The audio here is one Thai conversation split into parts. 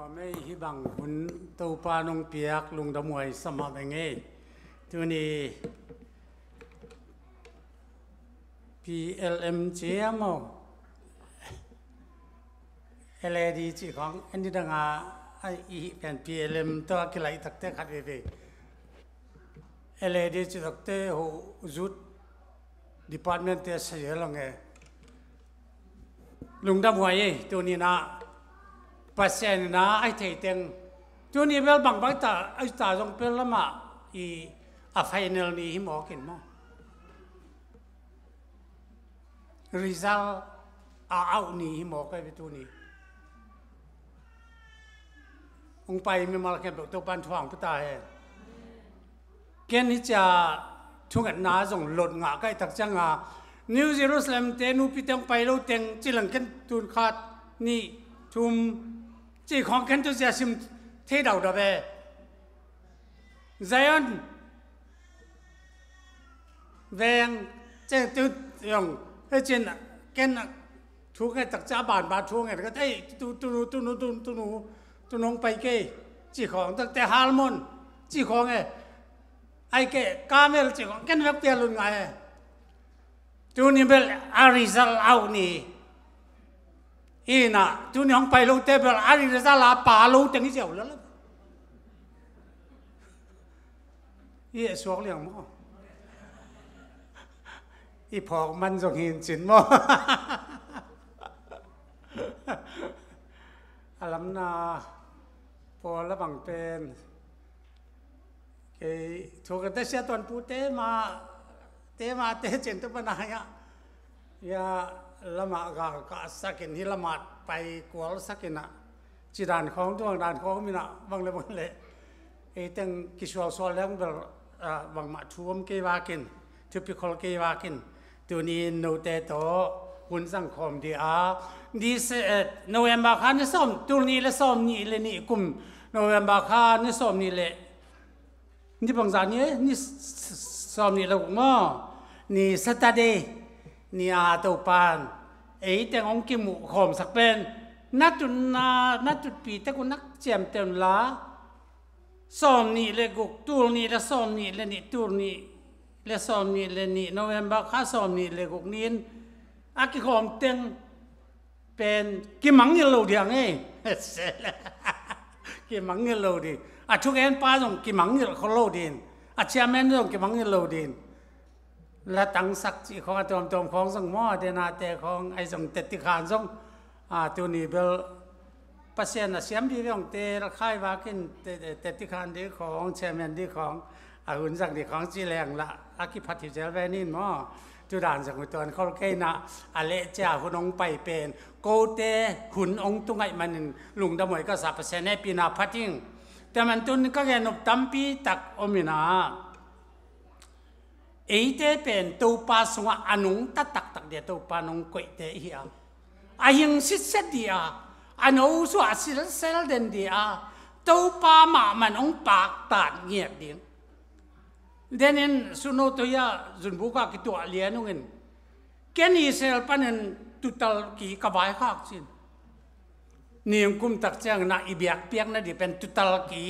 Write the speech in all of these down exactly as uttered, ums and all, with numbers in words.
ไม่ฮิบังหุ่นตูปานงเปียกลุงดมวยสมับเองตัวนี้ พี แอล เอ็ม เจียมเอลดีจีของอันนี้ดังอาไอเป็น พี แอล เอ็ม ตัวกิไลตักเตะขัดเวเวเอลดีจีตักเตะหูจุด department เตะเสียลงเงลุงดมวยตัวนี้นะเปอร์เซ็นต์นะไอ้เทติงตัวนี้เวลบางบางตาไอ้ตาจงเป็นละมาอีอ่ะไฟนอลนี้หิมอกินมั้ง result อ่ะเอานี่หิมอก็ไปตัวนี้องไปมีมาเก็บตัวปันทวงพุทธาเองแค่นี้จะช่วงนั้นจงหลุดงาใกล้ตักจังอ่ะนิวเยรูซาเล็มเตนูพิทังไปเราเต็งจีหลังกันตุนขาดนี่ทุ่มจีของกันตัวจะซิมเทดาวดับเบ้ไซออนเวงเจ้าตุยงเฮ้ยจีนกันทุกไงตักจ้าบานบาทุกไงก็ได้ตุตุนุตุนุตุนุตุนุตุนงไปเกยจีของตั้งแต่ฮาร์โมนจีของไงไอ้เกยกาเมลจีของกันแบบเปลี่ยนลุนไงตัวนี้เป็นอาริซาลเอานี่อีน่ะตัวนี้ของไปลงเตะเป็นอาริซาลาป่าลงแต่นี่เจ้าแล้วอีสวกเรื่องมั้งอีพอกมันส่งหินจินมั้งอลัมนาพอละบังเป็นเกยถูกกันแต่เสียตอนปูเตมาเตมาเตเจนตุปนายะยาละมากากาสักินที่ละมาไปกวลสักินะจีดานของตัวดานของมีนะบางเลยบางเลยไอ้ตั้งกิชวลสวลแล้วบางมาทุ่มเกวากินทุพิคอลเกวากินตัวนี้โนเตโตหุ่นสังคมดีอาดีเสโนเวมบาคานิสอมตัวนี้ละสอมนี่เลยนี่กุมโนเวมบาคานิสอมนี่เลยนี่บางจานนี้นี่สอมนี่เราก็มั่นี่สตาร์เดย์นี่อาตัวปานไอ้แต่องค์กิมุขอมสักเป็นนัดจุนนานัดจุดปีแต่กูนักเจียมเต็มละสอมนี่เลยกุตัวนี่ละสอมนี่เลยนี่ตัวนี่เลยสอมนี่เลยนี่โนเวมบาข้าสอมนี่เลยกุนี้อากิขอมเต็งเป็นกิมังเงลดีไงเสร็จแล้วกิมังเงลดีอาทุกเอ็นป้าส่งกิมังเงลเขาโลดีนอาเชียแม่นส่งกิมังเงลดีนและตั้งสักจีของตัวตัวของส่งหม้อเดนาเตของไอ้ส่งเตติขานส่งอ่าตัวนี้เบลเปอร์เซ็นต์เสียมดีของเตระค่ายว่ากินเตเตติขานดีของเชียแม่นดีของอาหุ่นสักดีของจีแรงละอากิพัดที่เจลเวนินหม้อจุดานสังตัวเขาเกยนะอเลจ่าหุ่นองไปเป็นโกเตหุ่นองตุงไงมันลุงดมวยก็สับเปอร์เซ็นต์ในปีนาพัดทิ้งแต่มันตุนก็แค่นบตั้มปีตักอมินาเอเตเป็นตัวปลาสวะอนุงตัดตักตักเดียตัวปลานงกุยเตเฮียอายังสิเสดียอนุสวะสิเซลเดนเดียตัวปลาหมามันองปากตัดเงียบเดียเดนินสุนทรยาจุนบุกากิตัวเลียนุงินแกนี่เซลปันนตุตลกีกบายข้าวสินนี่ยกุมตักเจ้าหน้าอีเบียกเปียกนั่นดิเป็นตุตลกี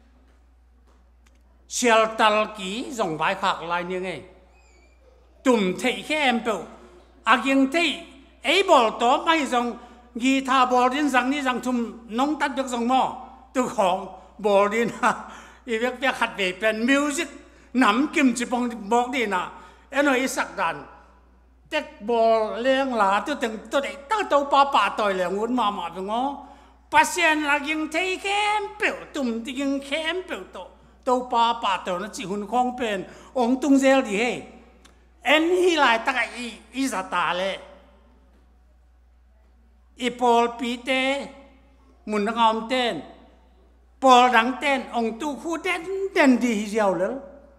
เชลตัลกีส่งใบขักลายนี่ไงตุ่มเทแค่เอ็มเปิลอากิงเทไอ้บอลตัวไม่ส่งกีตาร์บอลดินสั่งนี่สั่งทุ่มน้องตัดยกส่งหม้อตัวของบอลดินอีเบียกเปียกขัดเบเป็นมิวสิกน้ำกิมจิปงบอกดีนะเอ็นไอสักดันเต็กบอลเลี้ยงหลาตัวตึงตัวเด็กตั้งตัวป่าป่าต่อยเหลวงุนมาหมาเป็นง้อปัสเซียนอากิงเทแค่เอ็มเปิลตุ่มที่กิงแค่เอ็มเปิลโตตัวปลาป่าตัวนั้นจีหุ่นคงเป็นองตุงเซลดีเฮเอ็นฮีไลตะกอีอีสตาเลอีพอลปีเตมุนงอมเต้นพอลดังเต้นองตุคู่เต้นเต้นดีเจียวเลย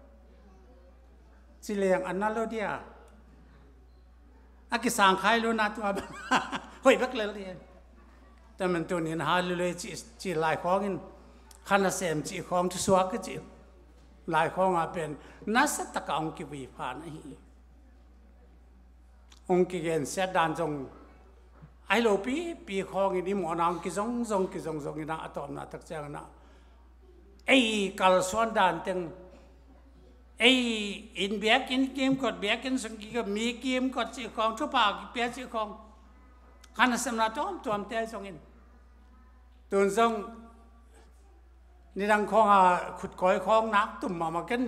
สิเลียงอันนั้นแล้วเดียอากิสังขายรู้นะตัวบ้าเฮ้ยบักเลยเดียแต่มันตัวนี้นะฮะเลยจีจีลายของกินขันเสมจีของที่สวกก็จีหลายของอาเป็นนัสตะกองกิวิพานะฮีองกิเกนเสดานจงไอ้โลปีปีคองอินี่หมอนางกิจงจงกิจงจงอินะอะตอมนะตักเจ้านะไอ้กัลส่วนด่านเต็งไอ้อินเบียกินเกมกดเบียกินสังกีก็มีเกมกดจีคองทุบปากเปียจีคองขันสำนักจอมตัวมเตะจงอินตัวจงนี่ดังคองอ่ะขุดก้อยคองนักตุ่มมามากัน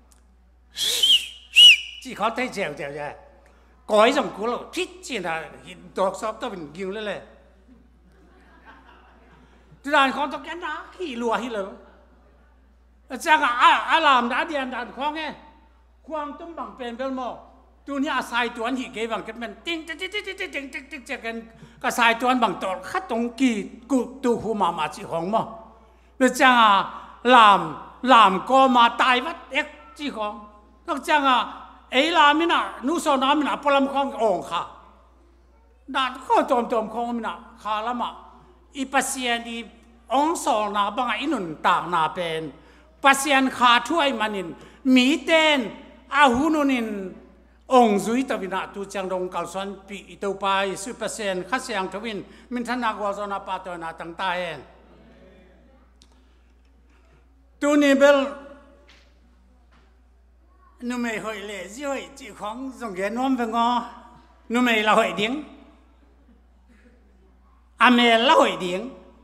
จีเขาได้เจียวเจียวเจียวก้อยจงกูเราพิจิตรหินดอกซอบตัวเป็นยิงเลยเลยที่ด่านของตัวแกนักขี่ลัวขี่เลยจังอ่ะอารามด่านเดียนด่านคองไงควงตุ้มบังเป็นเป็นหม้อตัวนี้อาศัยตัวนี้เกี่ยบังกันเป็นติ้งติ้งติ้งติ้งติ้งติ้งติ้งติ้งกันก็ใส่ตัวบังตัวขัดตรงกี่กูตัวหูมามาจีของหม้อแล้วจังอ่ะลามลามก็มาตายวัดเอ็กจีของแล้วจังอ่ะไอ้ลามินะนุสนามินะพลัมขององค่ะด่านข้อจอมจอมของมินะข้าละมาอีปัสยานีองสอนาบังอินุนต่างนาเป็นปัสยานขาช่วยมันินมีเต้นอาหุนุนินองจุยตวินาตูจังดงกัลสันปีอิตาไปสุปัสยานขัดเสียงทวินมินทนากวาจนาปาตนาตั้งตาเองตูนี่เบลนุ่มไม่หอยเลยจีหอยจีของส่งเงินน้อมไปงอนุ่มไม่ละหอยดิ้งอเมลละหอยดิ้ง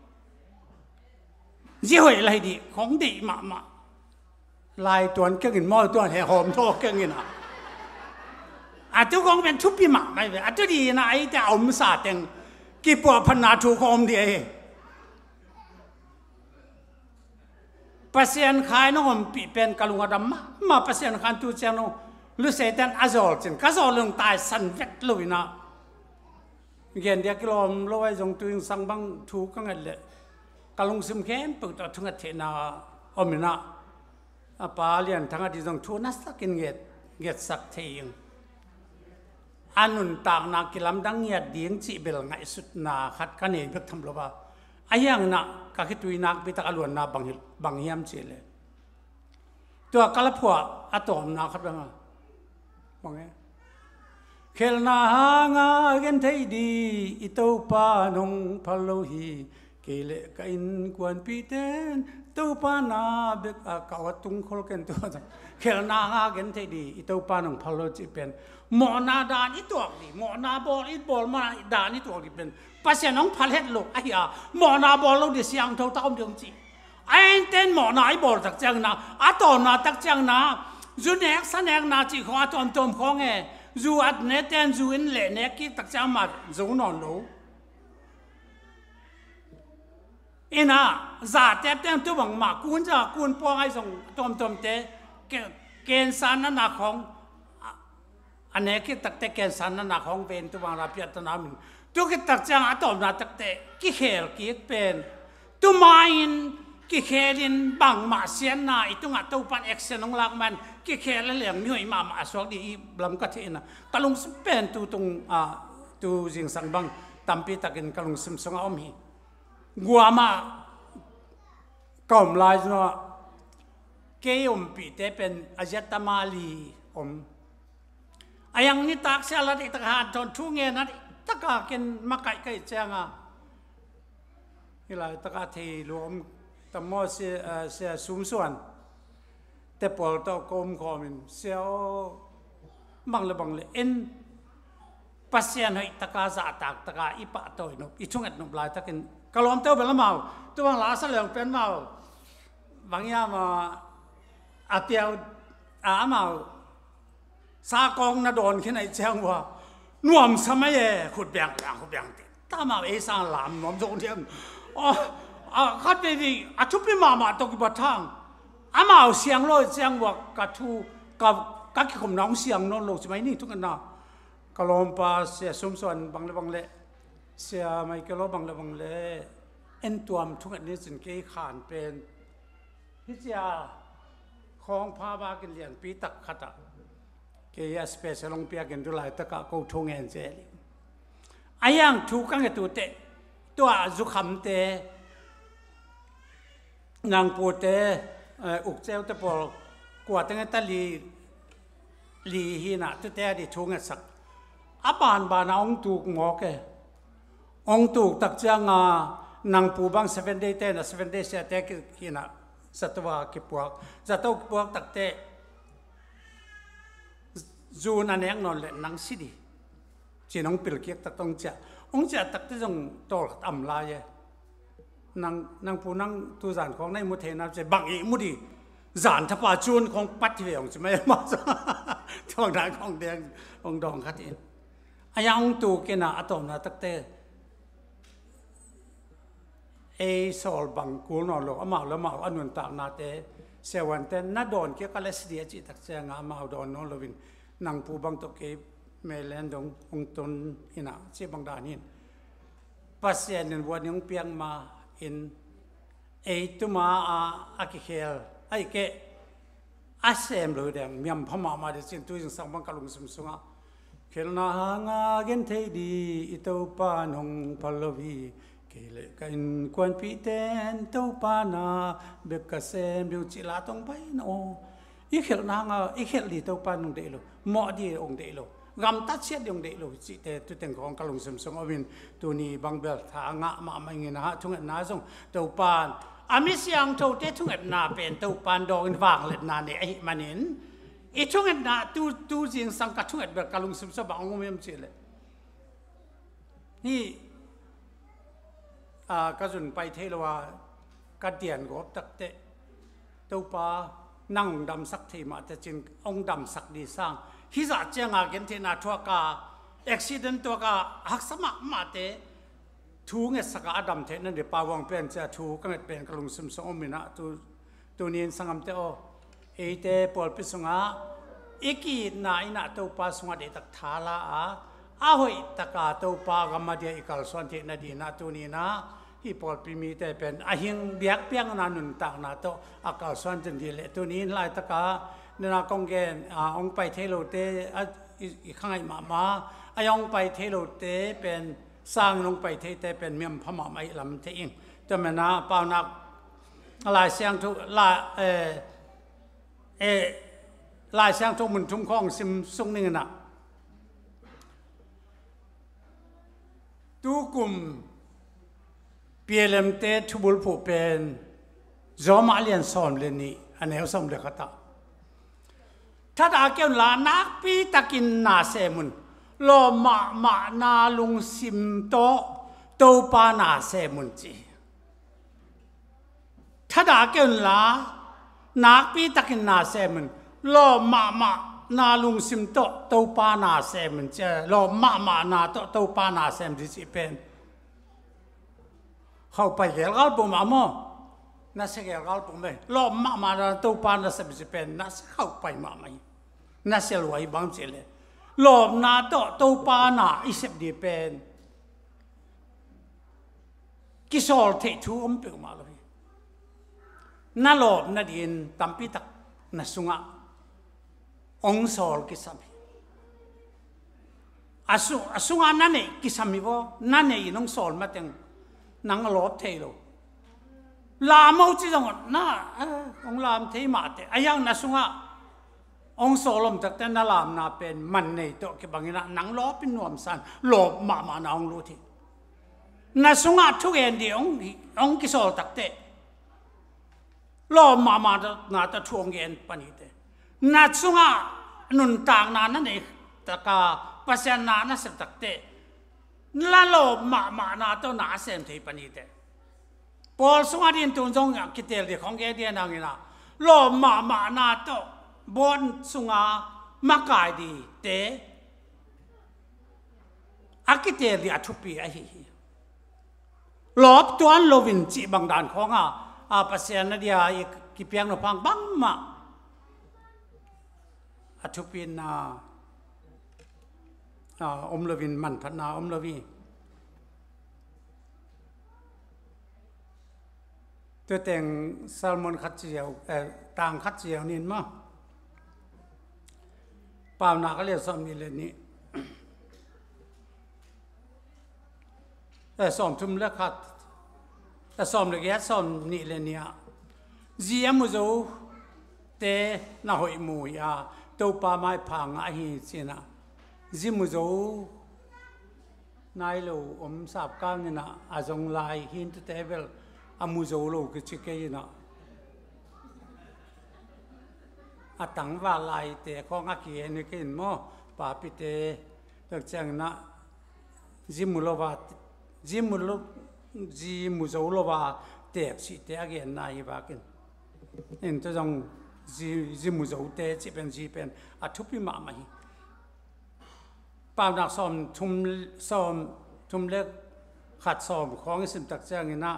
จีหอยละหอยดิ้งของดีมามาลายตัวนี้กินหม้อตัวแห่หอมโตกินอ่ะอาจจะคงเป็นชุบปีหมาไม่เป็นอาจจะดีนะไอ้แต่อมสาเต็งกี่ปวดพนาถูกอมดีปัสยานขายน้องปีเป็นกะลุงอดัมมามาปัสยานขันตูเจ้าน้องลุเซตันอาจอลจินก็จอลงตายสันเวทลุยนะเงี้ยเดียกิโลมลอยจงตัวสังบังถูกกันเลยกะลุงซิมเข้มปุ๊บตัวทุ่งเทนาอมินะอาปาเลียนทั้งอดีตจงทูนัสกินเงียดเงียดสักเทียงอันนุนต่างนักกิลำดังเงียดดีงจีเบลไงสุดนาขัดกันเองเพื่อทำลบว่าไอ้ยังนะก็คิดวินักไปตะกลวนนาบางบางเฮียมเจเลยตัวกระพัวอะตอมนาครับว่าบางเงี้ยเคลนาหางาเกันไทยดีอิตาปานงพะโลฮีเกเลกินกวนปีเตนตัวปานาเบกกาวตุงโคลกันตัวเคลนาหาเกันไทยดีอิตาปานงพะโลจีเป็นหมอนาดานอิตัวดีหมอนาบอลอิบอลมาดานอิตัวดีเป็นปัสยาน้องพัลเฮดลูกไอ้ยาหมอนาบอลเราเดียงเท่าเท่าเดียงจีไอ้เต้นหมอนาไอ้บอลตักจังนาอัตอนนาตักจังนาจูเน็กสันเอกนาจีของอัตอนตอมของเอจูอัดเนเต้นจูอินเล่เนกิตักจังมาจูนอนลูอินะจ่าเต็มเต็มตัวบังมากุนจะกุนปองไอ้ส่งตอมตอมเตะเกณฑ์สันนาของอันนี้คิดตักเตะเกณฑ์สันนาของเป็นตัวบังรับยัตนามินตัวคิดตักจังอัตอมนาตักเตะกิเขลกิเป็นตัวมาอินกิเขลินบังมาเสียนนาอีตัวงัดตัวปันเอ็กเซนองลักมันกิเขลเหลี่ยมมีหอยมามาสวกดีบลัมกัทเองนะกะลุงสเป็นตัวตรงอ่าตัวจิงสังบังตัมปีตักินกะลุงสมสงอมฮีกัวมาก่อมลายเนาะเกยอมปีเตเป็นอาเจตมาลีอมอายังนี่ตักเสียละดิตะหาจนทุ่งเงินนั่นตะกากินมาไก่ไก่เจ้างอ่ะนี่แหละตะกาทีรวมตะมอเสียเสียสูงส่วนแต่ปอลตอกรมคอมินเสียวบังเลยบังเลยเอ็นปัสยานให้ตะกาสะตักตะกาอีปะตัวนุอีช่วงอัดนุบลายตะกินกะลอมเต้าเป็นละเมาตัวบางหลาสเหลืองเป็นเมาบางอย่างมาอาเตียวอาเมาสากองนาโดนขึ้นไอ้เจ้าว่าหน่วมสมัยขุดแบงแบงขุดแบงติดตามาเอซาหลามหน่วมตรงเทียมอ๋ออ่าขัดไปดิอาชุบไปมามาตกบัดทางอาเมาเสียงโลเสียงว่ากระทูกับกักข่มน้องเสียงนอนโลกสมัยนี้ทุกคนนะกะลอมปาเสียสมส่วนบางเลบางเละเสียไม่กะลอบางเลบางเละเอ็นตัวมทุกอันนี้สินเกยขานเป็นพิจารของพาบากินเลียนปีตักขัดเกยสเปเชียลลงเปียกินดูหลายตะกะกูทงเงินเจลิอายังถูกกันกับตัวเตะตัวจุขำเตะนางปูเตะอุกเจ้าตะปอลกวาดตั้งแต่ตะลีลีหินะตัวเตะดิทงเงินสักอาบานบานเอาถูกหมอกแกองตูตักเจ้างานางปูบัง seven day เต้น seven day เสียเตะกินะสัตว์กิปวกสัตว์กิปวกตักเตะจูนันยังนอนเล่นนังสิดีจีน้องปิลเกียกตักต้องเจ้าองเจ้าตักเตะจงโตอัมลายนางนางปูนางตูจานของในมุเทนะจะบังอีมุดีจานทับปาจูนของปัดที่เหวจะไม่มาจ้ะทางด้านของแดงองดองขัดอินอายังองตูกินะอะตอมนะตักเตะเอสอลบังกูนอโลอามาละมาอันวนตากนาเตเสวันเตนนาดอนเกี่ยวกับเลสเดียจิตักเจงอามาดอนนอลวินนางปูบังตกเก็บเมลนดงองตนอินะเจ็บังดานินปัสเซียนวันยังเปียงมาอินเอตุมาอาอากิเคลไอเกอาเซมเลยเดงมีมพม่ามาเดจินตุยสังบังกลุงสมสุงาเคลนาหางาเกนเทดีอิตาปานงพลวีเลกันควนปีเตนเต้าปานาเบกเซมบิวจิลาตงไปโนอีเขลนางอีเขลดีเต้าปานงเดโลหมอดีองเดโลกำตัดเสียดองเดโลจิเตตุเต็งของกลุงสมสงอวินตัวนี้บางเบลทางะมาไม่เงินฮะทุ่งนาซงเต้าปานอามิสยังโตเตทุ่งนาเป็นเต้าปานดองวางเล็ดนาเนี่ยไอ้มันเห็นอีทุ่งนาตูตูจิงสังกัดทุ่งเบลกลุงสมสงบางงมยมเจเลยนี่ก็จนไปเทลวากระเดียนก็ตักเตะตัวปานั่งดำสักทีมาแต่จริงองดำสักดีสร้างฮิจัดเจ้าเกินที่นาทัวกาอุบิเหตุตัวกาหักสมัครมาเตะทูเงสกาดำเทนั่นเดี๋ยวปาวางเป็นจะทูก็ไม่เป็นกลุ่มสมสมมินะตัวตัวนี้สังคมเตอเอเตปอลพิสุงาอีกีน่าอินะตัวปาสุงาเดตักทาลาอาอาหอยตะกาตัวปากรรมเดียอีกาลส่วนที่นาดีนาตัวนี้นะที่ปอลพิมีแต่เป็นอาหิงเบียกเปียงนานุนต่างนาตัวอากาศส่วนจันดีเลยตัวนี้ลายตะกาเนนากงเกนอาองไปเทโลเตอีกข้างไอมามาอายองไปเทโลเตเป็นสร้างลงไปเทเตเป็นเมียมพม่าไม่ลำเทอิงจะมันนะเปล่านักลายเสียงทุลายเอเอลายเสียงทุมันทุ่มข้องซิมซุงนี่นะตูกุมเปียเลมเตทุบุลผู้เป็นจอมาเลียนสอนเลนี่อันนี้เขาสมเด็จกตาถ้าดาเกี่ยวลานักปีตะกินนาเซมุนโลมามานาลุงซิมโตโตปานาเซมุนจีถ้าดาเกี่ยวลานักปีตะกินนาเซมุนโลมามานาลุงซิมโตโตปานาเซมเจโลมามานาโตโตปานาเซมดิสิเป็นเข้าไปเกลกัลปุ่มอ่ะมั้งน่าเสียเกลกัลปุ่มเลยโลมามานาโตปานาเซมดิสิเป็นน่าเสียเข้าไปมาไหมน่าเสียรวยบางเจเลยโลนาโตโตปานาอิเซมดิเป็นกิโซลเททูอมเปิลมาเลยน่าโลน่าดินตัมปิตักน่าสุงะองสอลกิสามีอาสุอาสุงานั่นเองกิสามีบ่นั่นเองน้องสอลมาเต็งนังลอบเทโลลาโมจิจังน่าองลามเทมาเตอายังน่าสุงาองสอลมจากแต่น่าลามน่าเป็นมันในตัวเก็บบางอย่างนังลอบเป็นนวมสันลอบมามานาองรู้ที่น่าสุงาทุกเอ็นดีององกิสอลตักเตลอบมามานาตะทวงเอ็นปนิเตนัดสุงานุนต่างนานั่นเองตะกาปัสยานานั่นสิตักเตละโลมามานาตัวนาเซมที่ปนิเตพอสุงาดินตุนจงกิเตลเดียของแกเดียนางนะโลมามานาตัวบนสุงามากายดีเตอากิเตลเดียทุปีไอฮีลบตัวโลวินจีบางด่านของอ่ะอาปัสยานาเดียกิเปียงนพังบังมาอัทุปินนาอมลวินมันพัฒนาอมลวีตัวแต่งซาลมอนคัดเจียวต่างคัดเจียวนี่มั้งเปล่านาก็เรียกสอมนี่เลยนี่แต่สอมทุ่มเลือกคัดแต่สอมเลือกแย่สอมนี่เลยเนี่ยเจียมุโจเตน่าหอยมูยาตัวปลาไม้พังไอ้เสียนะจิมุโจนายลูอมสาบก้าวนี่นะอาจงลายหินตุเตเบลอามูโจลูกิจิเกยนะอาตังว่าลายเตะของอากีนี่กินมั้งป่าปิเตตักจังนะจิมุลวาจิมุลจิมุโจลวาเตะสิเตะกินนายบากินเห็นตัวจงจิจิมุโจเตะจิเป็นจิเป็นอาทุพิมาไม่ป่าวนักซ้อมทุ่มซ้อมทุ่มเล็กขัดซ้อมของสิมตักจังนี่นะ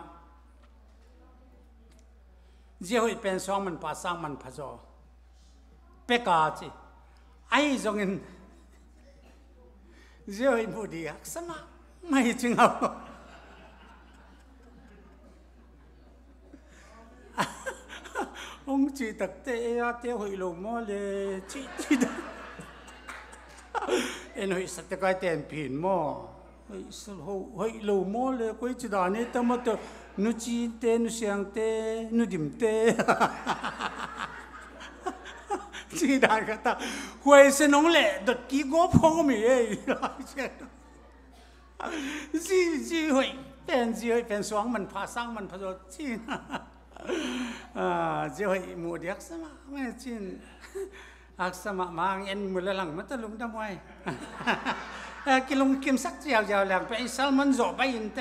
เจ้าเป็นสองมันป่าสร้างมันพะจอเปกาจีไอ้จงเงินเจ้าอินพูดีสมาไม่จริงเอาองจีตักเตะเตะหอยลงมอเลยจีจีเอ็นหอยสัตย์กายเต็นผินมอหอยสหอยลงมอเลยคุยจีดานี่แต่มาตัวนุจีเตนุเสียงเตนุดิมเตจีดานกันตาหวยสนองเล่ดกี้ก็พอมีเอ้ยจีจีหวยเป็นจีหวยเป็นสวงมันพาสังมันพาโจจีอ่าจีหวยมูเดียกสมาไม่จีนอักษรมาเอ็นมือละหลังมันตะลุงทำไมกินลงกินสักเจียวยาวแหลงไปซัลมันโจไปอินเต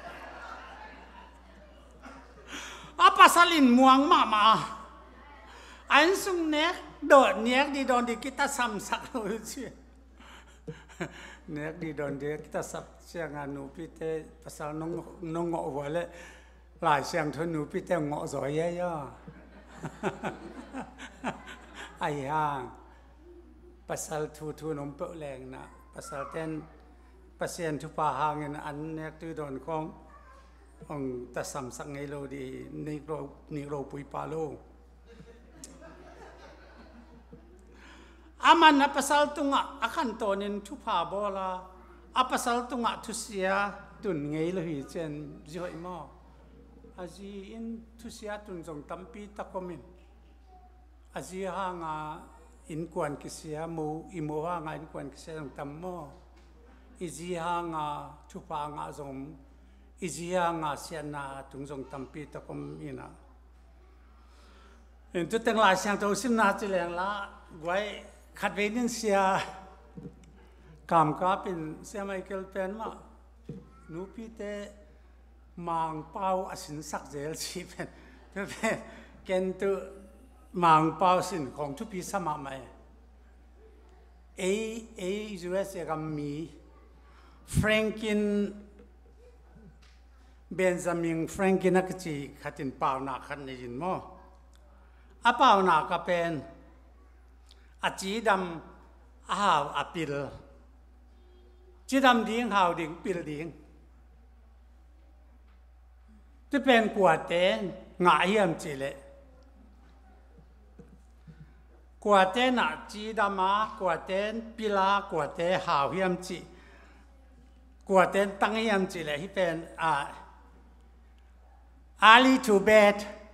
อาปัสลินม่วงมามาอันสุงเน็กโดดเน็กดีโดนดีกิตาซ้ำสักเลยเชียเน็กดีโดนดีกิตาสับเชียงานูพิเตปัสสาวน้องน้องเงาะหัวเลยหลายเชียงทนูพิเตเงาะสวยเยอะไอ้ห่างปัสสาวทูทูนมเปแรงนะปัสสาวเต้นปัสเซียนทุปาหางเงินอันเน็กตีโดนขององตัดสัมสังไงโลดีนิโรนิโรปุยปาโลอามันนับpasal tunga akan tonin tupa bola a pasal tunga tusia tun ngai lo hi chen joi mo aji in tusia tun jong tampi takomin aji hanga in kwan kisia mo imo hanga in kwan kisia jong tammo iji hanga tupa nga jong iji hanga siana tung jong tampi takom ina in tu teng la siang to sim na chi leng la gwaiขัดเวนินเซียกามกาเป็นเซียไมเคิลเป็นมานูพี่เตมังเป้าอสินสักเจลชีเป็นเป็นเกณฑ์ตัวมังเป้าสินของทุกปีสมัครไหมเอเอยูเอสเอกัมมีแฟรงกินเบนจามินแฟรงกินนักจีขัดินเป้าหนักขันในยินมั้งอ่ะเป้าหนักก็เป็นอาจีดำหาวอปิลจีดำดิ้งหาวดิ้งปิลดิ้งจะเป็นกวาดเต้นหงายเยี่ยมจีเล่กวาดเต้นอาจีดำมากวาดเต้นปิลากวาดเต้หาวเยี่ยมจีกวาดเต้นตั้งเยี่ยมจีเล่ที่เป็นอ่า early to bed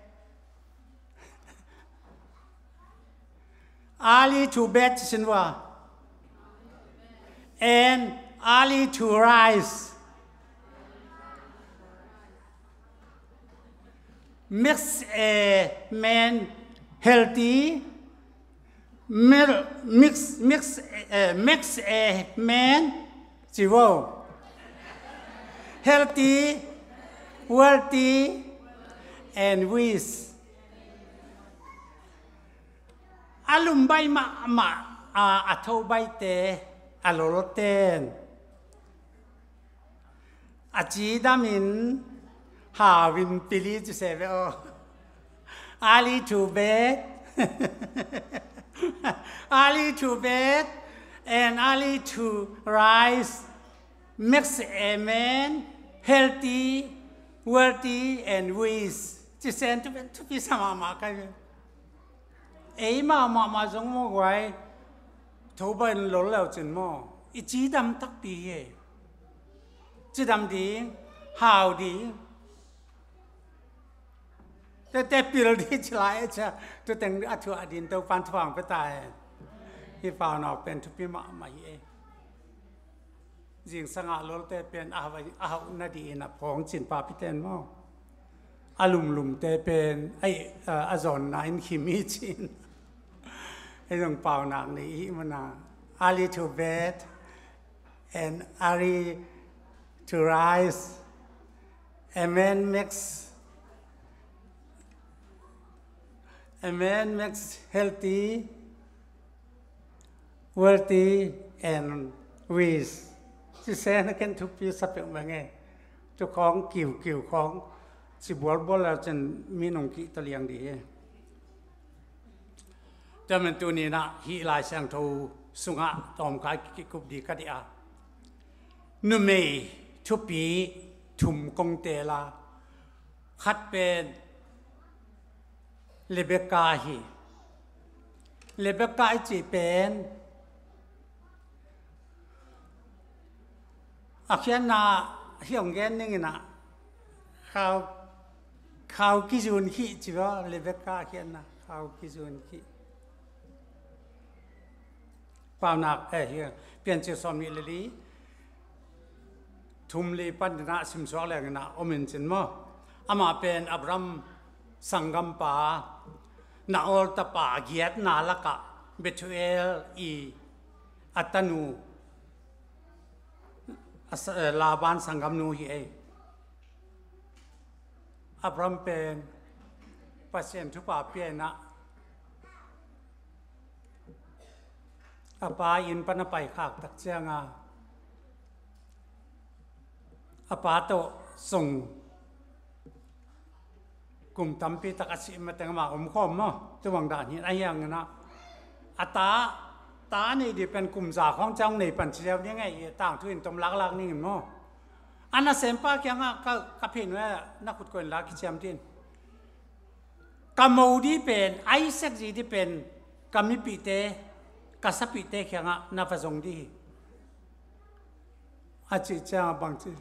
early to bed ฉันว่า and early to rise mix a man healthy mix mix uh, mix a man สิว่า healthy wealthy and wiseอาลุมใบมามาอาอัฐใบเตอโลโลเตนอาจีดามินหาวินปิลิจุเซเวโออาลีทูเบดอาลีทูเบด and อาลีทู rise makes a man healthy wealthy and wise จิเซนทุกทุกปีสมามากันเอ้มามามาจงมองไว้ทุบเป็นหล่อแล้วจนมออีจีดำตักปีเอจีดำดีหาวดีแต่แต่ปีละดีฉลาดจ้ะตัวแต่งอัฐวดินตัวฟันทองไปตายที่ฝ่าวนอกเป็นทุกปีมามาเอจิงสังอาโลเตเป็นอาวัยอาหุนาดีนะพองจินปาพิเตนมออาลุมลุมเตเป็นไออาจอนนายขิมีจินไอตรงเป่าหนักนี้มันนะอาลี to bed and Ali to rise a man makes a man makes healthy wealthy and wise ที่แสนกันทุกปีสับเป็นแบบไงเจ้าของกิ่วกิ่วของสิบวลบอลแล้วจนมีนงกิตะเลียงดีแต่มันตัวนี้นะฮีลายเสียงทูสุงะตอมกายกิกุบดีกัดยานุเมย์ทุกปีทุมกงเตลาคัดเป็นเลเบกาฮีเลเบกาจีเป็นอาเขียนนาเฮียงแกนนี่นะข่าวข่าวกิจุนขี้จีว่าเลเบกาเขียนนะข่าวกิจุนขี้เปล่าหนักเอ้ยเปลี่ยนชื่อสอมีเลยทุมลีปันนาสิมสวาเลงนะอมินจินมั้งอามาเป็นอับรัมสังกัมปานาอลตปาเกียรนาลกะเบทูเอลอีอัตนูลาบานสังกัมนูฮีเออับรัมเป็นปัจเจนทุปาเปียนะอาปาอินปนไปขากตักเจียงาอาปาโตส่งกลุ่มตั้มปีตักสิมาแต่งมาอมข้อมมั้งตัววังด่านนี้ไอ้ยังนะอาตาตานี่ดิเป็นกลุ่มสาของเจ้าในปัญเชียวนี่ไงต่างทุนตมลักลักนี่มั้งอันนั้นเซมป้าแกงอ่ะก็กับพี่น้อยนักขุดคนลักเชียมทินกามูดีเป็นไอเซ็กจีที่เป็นกามิปิเตกัสปิเตแกงอ่ะนับส่งดีอาจิจ้าบางที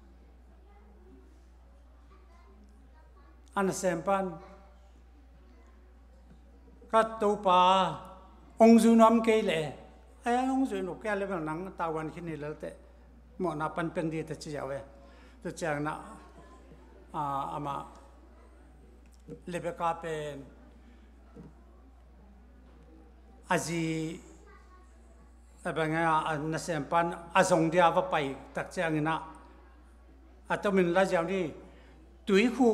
อันเซมปันก็ตัวปาองค์จุนอมเกลเลยไอ้องค์จุนอมเกลเลยเป็นนังตาวันขึ้นนี่แล้วแต่หมอนับเป็นเป็นดีแต่เจียวเว้ยตัวเจียงนะอ่าอามาเลเบกาเป็นอาจีแบบไงอ่ะนักเซมปันอาส่งเดียว่าไปตักเจียงนะอาตัวมินลาเจ้านี่ตุยคุก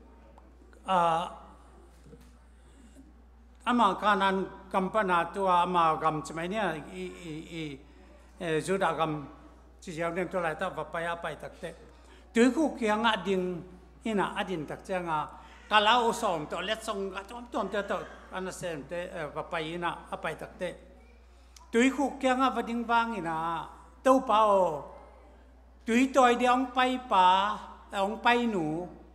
อามาการนั้นกัมปนาตัวอามากัมใช่ไหมเนี่ยอีอีอีจุดกัมที่เจ้าเนี่ยตัวอะไรตั้งว่าไปอาไปตักเตะตัวคู่เกี่ยงอดินอินะอดินตักเจ้างากาลาอุสมตัวเล็ดส่งตัวตัวตัวตัวอันนั้นเซมเตะว่าไปอินะอาไปตักเตะตัวคู่เกี่ยงอดินบางอินะตัวเปล่าตัวตัวเดียวองไปป่าองไปหนู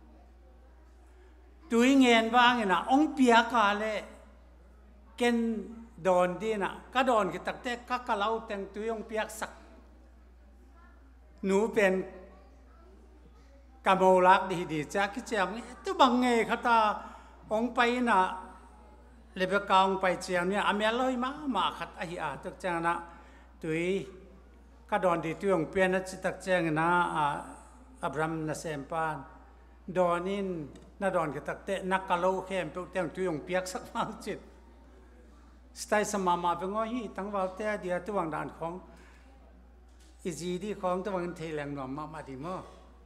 ตุยเงินว่างนะองเปียกาเลยเกณฑ์โดนดีนะก็โดนกิตักเตะก็กะเล่าแต่งตุยองเปียกสักหนูเป็นกำมลักดีดีจากที่เจียงนี่ตัวบางเงยเขาตาองไปนะเลเบกองไปเจียงเนี่ยอเมริกามามาขัดอหิอาตักเจียงนะตุยก็โดนดีตุยองเปียนะจิตักเจียงนะอับรัมนะเซมปานโดนินน่าดอนกิตักเตะนักกะโลเข้มเปเตียงตุยงเปียกสักมาจิตสไตล์สมามาเป็นง้อยตั้งว่าเตะเดียตัววังด่านของอีจีดีของตัววังเทแรงหน่อมมามาดีมั้ง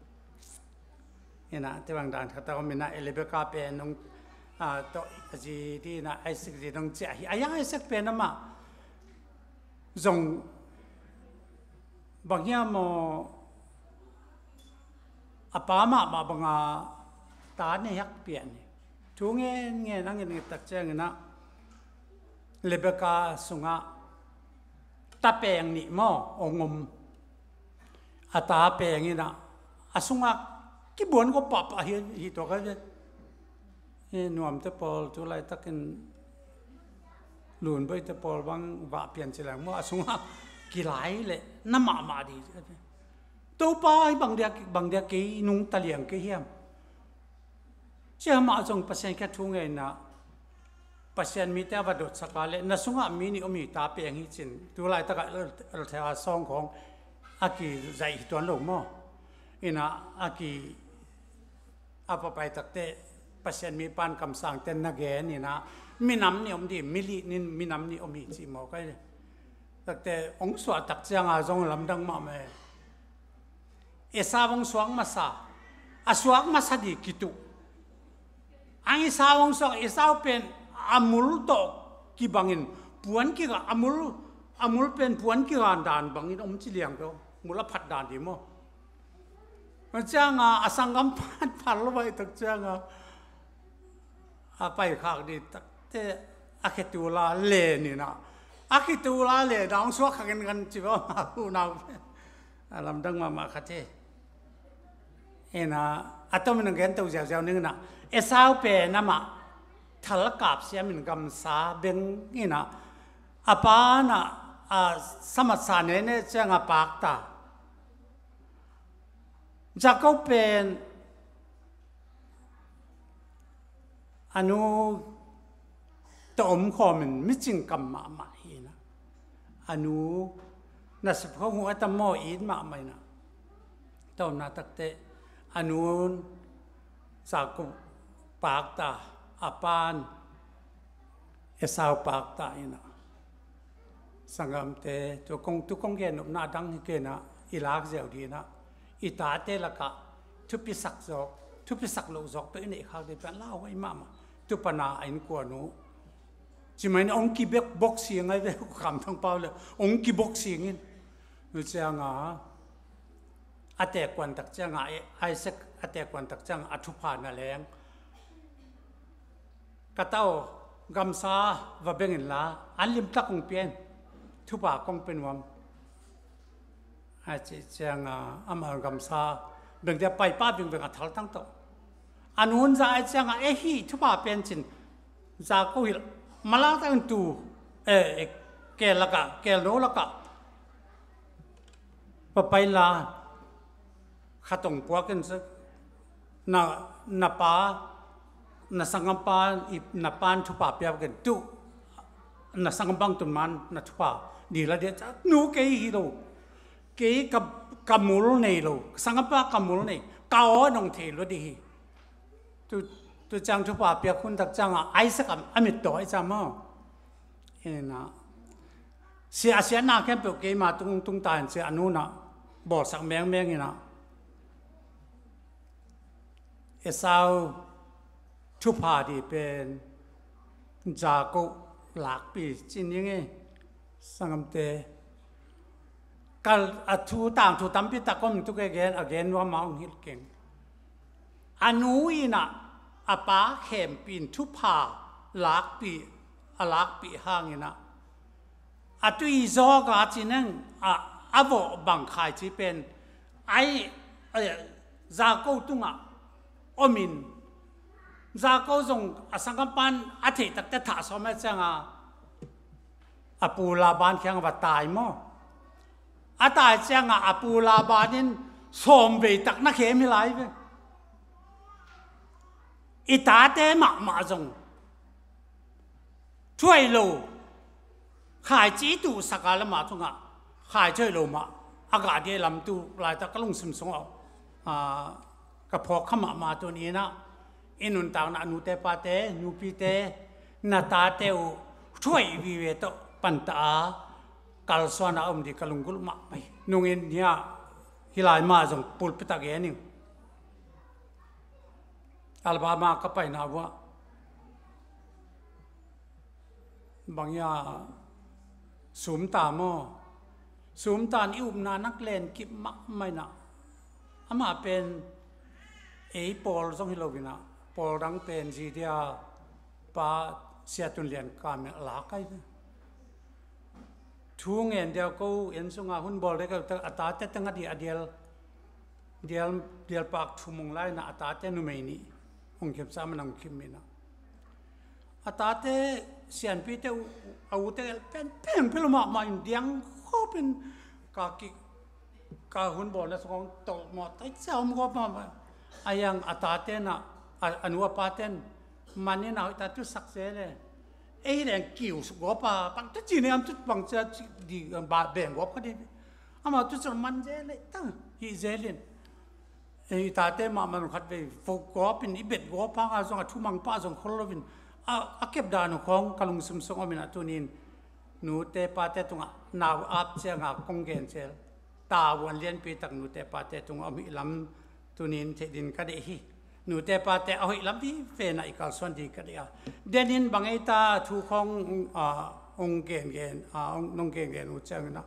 เนี่ยนะตัววังด่านเขาตามนะเอลิเบกาเป็นน้องอ่าตัวอีจีดีนะไอซิกดีน้องเจ้าไอ้ยังไอซิกเป็นนะมาส่งบางอย่างมออาปามามาบังอาตาเนี่ยยักเปลี่ยนทุกเงี้ยเงี้ยนั่งเงี้ยตักเจงนะเลเบกาสุงะตาเปียงนี่มอองมอาตาเปียงนี่นะอาสุงะกี่บวนก็ปอบอะเฮียฮีตัวก็จะเฮ้ยหนุ่มเตปอลตัวไรตักกันหลุนไปเตปอลบางว่าเปลี่ยนเฉลยมั่วอาสุงะกี่หลายเลยน้ำมามาดีตัวป้ายบางเดียบางเดียกี่นุ่งตะเลียงกี่เฮียมเชื่อมาจงเปอร์เซ็นต์แค่ทุ่งเองนะเปอร์เซ็นต์มีแต่ว่าโดดสักการเลยน่าสงสารมีนี่อมีตาเปียงหิจินตัวไรตะกะเราแถวซองของอากีใจตัวหลงมั่วอินะอากีอาปไปตักเตะเปอร์เซ็นต์มีปานคำสั่งเต้นนักเกนี่นะมีน้ำนี่อมดีมิลินี่มีน้ำนี่อมีจีมอก็เลยตักเตะองสวดตักเจียงอาจงลำดังมาเมเอสาวงสวงมาซาอาสวงมาซาดีกิตุอันเอสาวงสวงเอสาวเป็นอามุลโตกีบังอินปวนกีกับอามุลอามุลเป็นปวนกีกันดานบังอินอมจิเลียงก็มุลพัดดานดีมั้งมันเจ้างาอาสังกัมพันพันละไปตักเจ้างาอาไปข้างดีตักเตะอาคิตูลาเลนี่นะอาคิตูลาเลดาวสวกกันกันจีบมาคูนาลำดังมามาคัดเจเอ็นะอัตมันเงินตัวเจ้าเจ้านึงนะเอสาวเป็นนะมาทะเลกาบเสียมันกำซาเบงนี่นะอาปานะอาสมัติสานเนี่ยเจ้างาปากตาจะก็เป็นอนุตอมขอมันไม่จริงกรรมมาใหม่นะอนุนัสพหัวตะมออีนมาใหม่นะตอนนั้นตักเตะอนุจากกุปากตาอาปานเอสาวปากตาอินะสังกัมเตะตัวคงตัวคงเกณฑ์น่าดังเกณฑ์นะอีลากเจ้าดีนะอิตาเตละกะทุพิสักจอกทุพิสักโลจอกตัวนี้เขาได้เป็นเล่าไว้มามาทุปนาอินกวนนูจิมันองค์กีเบกบ็อกซิ่งไงเว้ยคำทั้งเปล่าเลยองค์กีบ็อกซิ่งนี่นึกเสียงอ่ะอาเตกวนตักเจ้างไอเซ็กอาเตกวนตักเจ้างอัฐุพานาแรงกะเต้ากำซาวะเบงินลาอันลิมตักคงเปลี่ยนทุบากงเป็นวัมอาจจะเจ้างอามากำซาเบ่งจะไปป้าเบ่งเบ่งอัฐทั้งตัวอันนู้นจะไอเจ้างเอฮีทุบาเป็นจินจะก็หิมาลาตั้งตูเออเกลละกะเกลโนละกะปะไปลาขัดตรงพวกกันสักนานาปานาสังกัมปานอีนาปานทุบาเปียกันตุนาสังกัมปังตุมันนาทุบาดีละเดียจะนูเกยฮิโรเกยกับกับมูลนี่โลสังกัมปากับมูลนี่เก่าหนองเทลดีตุตัวจังทุบาเปียคุณตักจังอ่ะไอ้สักอมิตต่อไอ้จำมั้งเอ็นะเสียเสียหน้าแค่เปิดเกยมาตุงตุงตาเสียอนุนะบอกสักแมงแมงนี่นะเอสาวทุบาดีเป็นจากุหลักปีจริงยังไงสังกัมเตกัลอัทุต่างทุตัมพิตะก็มตุกเกนอเกนว่ามังฮิลเก่งอนุอีนะอาปาเข็มปีนทุพาลักปีอลักปีห่างนะอัตุอีจอกาจินังอ่ะอาวบังขายจีเป็นไอเอจากูตุงอ่ะอมินจากูจงอสังกัมปันอาทิตย์ตักแต่ถาสมัยจังอ่ะอาปูลาบานแข่งว่าตายมั้งอาตายจังอ่ะอาปูลาบานินสมเบตักนักเขมิไลไปอิตาเตมักมาจงช่วยโลขายจีตูสักการละมาจงอ่ะขายช่วยโลมาอากาศเย็นลำตูลายตะกลุงสมสงเอาอ่ากระพอกขมามาตัวนี้นะอินุนต่างนะนูเตปาเตนูปีเตนาตาเตวช่วยวิเวตปันตากัลสวนาอมดีกลุงกุลมาไปนุ่งอินเนี่ยฮิลายมาจงปุลปิตาเกนิงอัลบามาก็ไปนะว่าบางอย่างสูมตามอสูมตานอิอุมนานักเล่นกิบมักไม่นะอามาเป็นเอปอลส่งฮิโลวินะปอลดังเป็นจีเดียปาเสียตุนเลียนการเมืองหลากไกทุ่งเงินเดียวก็เอ็นส่งอาหุ่นบอลได้ก็อัตราเตตั้งอดีตเดียลเดียลเดียลปากทุ่มงไล่นะอัตราเตนุเมนี่องค์เข็มสามันองค์เข็มมีนะอัตราเตเสียนปีเตอาวุธเตเป็นเพ่งเพื่อมามาอินเดียงเขาเป็นกากิกาหุ่นบอลนะสองโตมาแต่เจ้ามันก็มาอายังอัตราเตนะอนุวัปาเตนมันนี่นะแต่ทุกสักเซเลยเอ้ยแรงกิ่วสกปรกปังทุกจีเนี่ยทุกบางจะดีบาดแบ่งวับก็ดีออามาตุสมันเจเลยตั้งฮิเจลินไอ้ตาเตมามันขัดไปโฟกัสเป็นอิเบ็ดกัวพังอาจงทุ่มังป้าจงคนละวินอ่ะเก็บดานุของกลุงสมสงอามินาตุนินนูเตปาเตตุงะนาวอับเชียงะกงเกนเซลตาวันเลียนปีตักนูเตปาเตตุงอามิลำตุนินเทดินกันเอฮีนูเตปาเตเอาหิลำที่เฟนัยกัลส่วนดีกันเดียเดนินบางไอตาทุกของอ่าองเกนเกนอ่าองนงเกนเกนอุจจาระนะ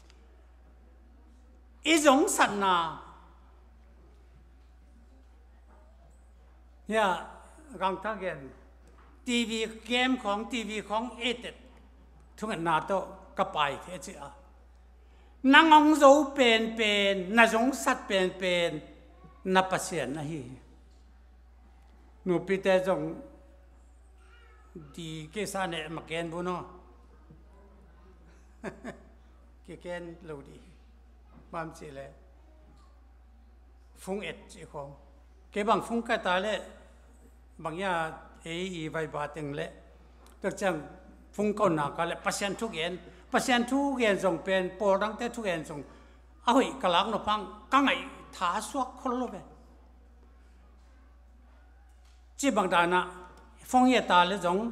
อีจงสันนาเนี่ยกังทักเกนทีวีเกมของทีวีของเอเดทุกอย่างนาโตก็ไปเท่าไหร่นางองโจเป็นเป็นนางจงสัตเป็นเป็นนับเปอร์เซ็นต์นะฮีหนูพิเตจงดีเกษาเนี่ยมาเกณฑ์บุญเนาะเกณฑ์เราดีบางทีเลยฟงเอ็ดจีของเก็บบางฟงก็ตายเลยบางอย่างเอไอไวบาติงเลยตัวจังฟงก่อนนักเลยพัศยันทุกเย็นพัศยันทุกเย็นจงเป็นปอดังเตทุกเย็นจงเอาไว้กลางนพังกังไอท้าสวกคนละเว้จีบางดานะฟงเยตาเลยจง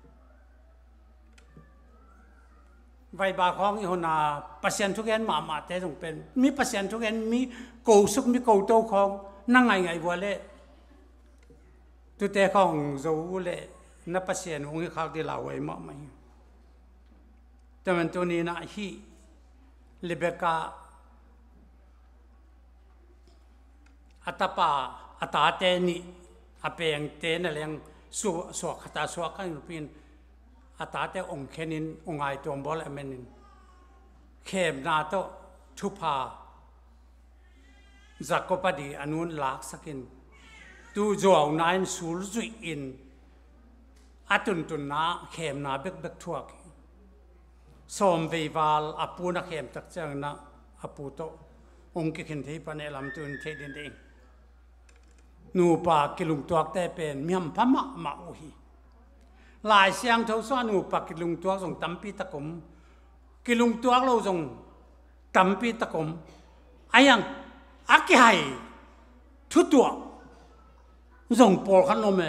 ไวบาของอีหนาพัศยันทุกเย็นมามาเตจงเป็นมีพัศยันทุกเย็นมีกูสุกมีกูโตของนั่งไงไงวัวเล่ตัวเตะของจูเล่นับพัศยันองค์ข้าวที่ลาวไว้มาไหมแต่มันตัวนี้นะฮีลิเบกาอัตปาอัตาเตนีอาเปียงเตนอะไรยังสัวสัวขตาสัวกันอยู่พินอัตาเตองเขนินองไอตัวบอลเอเมนินเข้มนาโตทุพาจักกปดีอนุนลักสกินตูจวงนายสูลจุอินอัตุนตุนนาเข้มนาเบกเบกทัวกสมเววาลอปูนักเข้มตักจังนะอปูโตองค์กินที่ปนเอลำตุนเทดินเองนูปากิลุงตัวแต่เป็นมีมพม่ามาอุฮีหลายเสียงเท่าส่วนนูปากิลุงตัวส่งตั้มปีตะกมกิลุงตัวเราส่งตั้มปีตะกมไอ้ยังอักไฮทุตัวส่งปอลขันลมเอ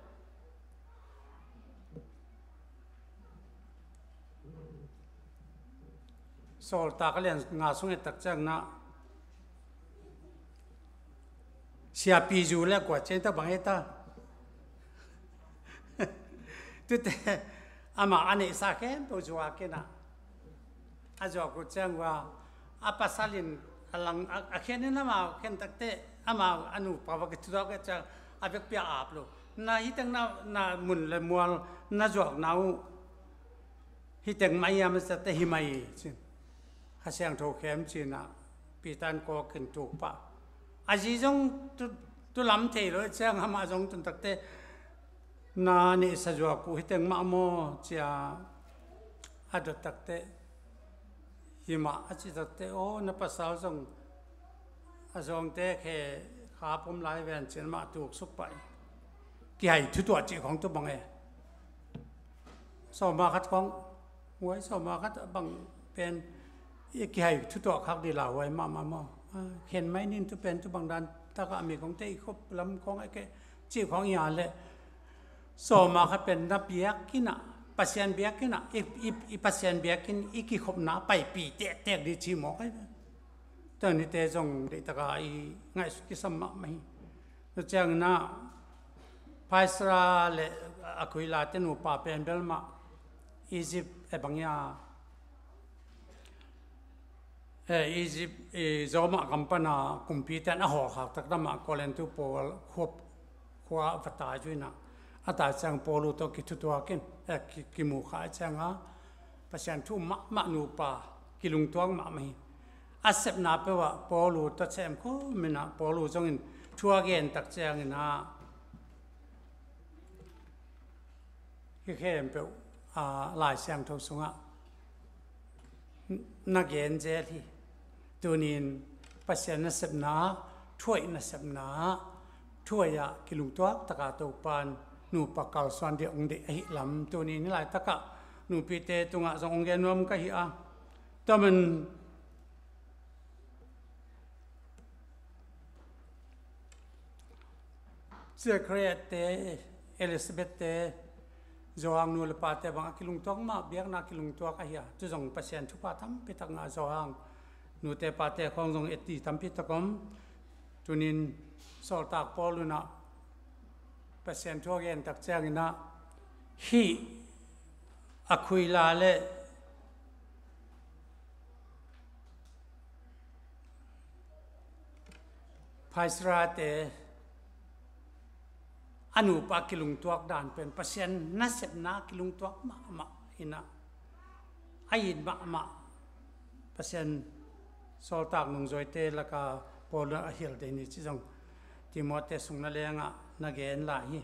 โซลตากเลียนงาสุงเอตักจังนะเสียปีจูเล็กกว่าเช่นตะบังเอตาตุเตอามาอันนี้สักแค่ตัวจัวกันนะอาจจะกูจังว่าอาปัสสาลินอลังอาแค่นี้นะมาแค่ตักเตอามาอนุภาวะกิจตัวก็จะอาเบกเปียอาบลูนาฮิตังนานามุนเลมัวนาจวกนาวฮิตังไม่ยามสเตหิไม่จินข้าเสียงโทเข้มจินะปีตันก็ขึ้นถูกปะอาจีจงตุตุลำเทเลยเสียงหามาจงตุนตักเตนานี่สะจวกกูฮิตังมาโมเจ้าอาดุตักเตหิมะอาจิตักเตโอ้นับภาษาจงอาจงเตะแค่ขาผมลายแวนเชนมาถูกสุกไปกี่ให้ทุกตัวจีของตัวบังเอสอบมาคัดของไว้สอบมาคัดบังเป็นกี่ให้ทุกตัวคักดีเหล่าไว้มามามาเห็นไหมนี่ตัวเป็นตัวบังดันถ้าก็มีของเตะครบลำของไอ้แกจีของยาเลยสอบมาคัดเป็นนับเบียกินะปัศยันเบียกินะอีอีอีปัศยันเบียกินอีกี่ครบหนาไปปีเตะเตะดีจีหมอกไอ้ตอนนี้เตจงเด็กตะกายง่ายสุดที่สมัครไหมตัวเจ้าหน้าภายสระเลอคุยลาเตนูป่าเป็นเบลมาอียิปต์เอบางยาเอออียิปต์เอจอมาคัมปนาคุมพีเตนอ่ะหัวขาตักดำมาโคเลนตุโปลควบขวาฟัตาจุยนะอาตาจังโปลูตัวกิจตัวกินเออกิมูขาจังอ่ะปัจจัยทุ่มมะมะนูป่ากิลุงตัวมะไม่อาศัยนับไปว่าปอลูตัดเส้นก็ไม่นะปอลูจงอินชัวเกนตักเจ้าอินะที่แค่เป็นอ่าหลายเสียงทุกส่วนนักเรียนเจที่ตัวนี้ปัจจัยนับนาช่วยนับนาช่วยอะกิลุงตัวตะกาตุปันหนูปักเกาส่วนเดียองเดียหิลำตัวนี้นี่หลายตะกะหนูพิเตตุงะสององเกนวมก็หิอะแต่มันเสื้อเครียดเตเอลิซาเบธเตจวางนูเลปาเตบางกิลุงตัวมาเบียกนักกิลุงตัวก็เฮียจุดงเปอร์เซ็นต์ทุกปาทำพิทักษ์งาจวางนูเตปาเตของจงเอติทำพิทักษ์จุนินสอลตากปอลุนะเปอร์เซ็นต์ทั่วเย็นตักแจ้งนะฮีอคุยลาเลไพศราเตอนุปากิลุงตัวด่านเป็นเปอร์เซ็นต์นับเสพนากิลุงตัวมามาอินะไอ้ยินมามาเปอร์เซ็นต์โซลตากนุงจอยเตแล้วก็พอลอาฮิลเดนิจิจงที่มอเตสุงนั่นเองอ่ะนักเอ็นลาฮี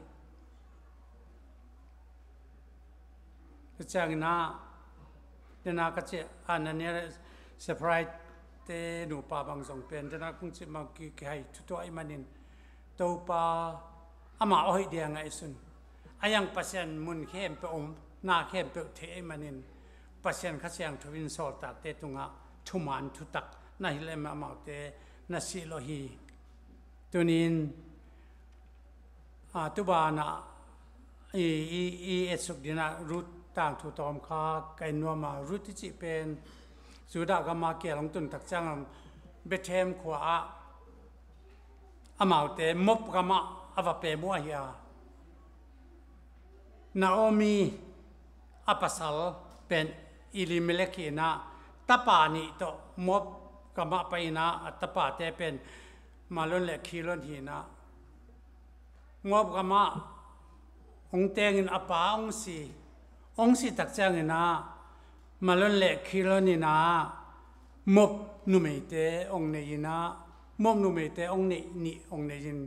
จากนั้นเดี๋ยวนักเจ้าอันนั้นเนี่ยเซอร์ไพรส์เตหนูป่าบางสองเป็นเดี๋ยวนักคงจะมากี่ใครทุกตัวไอ้มันนินตัวป่าอามาอ้อยเดียงไงสุนไอ้ยังเปอร์เซ็นต์มุนเข้มไปอมหน้าเข้มไปเทไอ้มันนินเปอร์เซ็นต์ข้าเสียงทวินโซลตักเตตุงะทุมันทุตักนั่นเลยมาเอาเตนัสิโลฮีตัวนี้อ่าตัวบ้านอ่ะอีอีอีเอสุกดีนะรูทต่างทุตอมข้าไก่นัวมารูทที่จีเป็นสุดากามาเกี่ยลงตุนตักจังเบเทมขวาอามาเตมบกามาอวเปมัวเฮียนาโอมีอปัสสลเป็นอิลิเมเลกีนะตาปานิโตมบกามาไปนะตาปาเตเป็นมาลุนเล็กขีลุนหีนะงบกามาองเตงินอปาองสีองสีตักจังนะมาลุนเล็กขีลุนีนะมบนุเมเตองเนยินะมบนุเมเตองเนนี่องเนยิน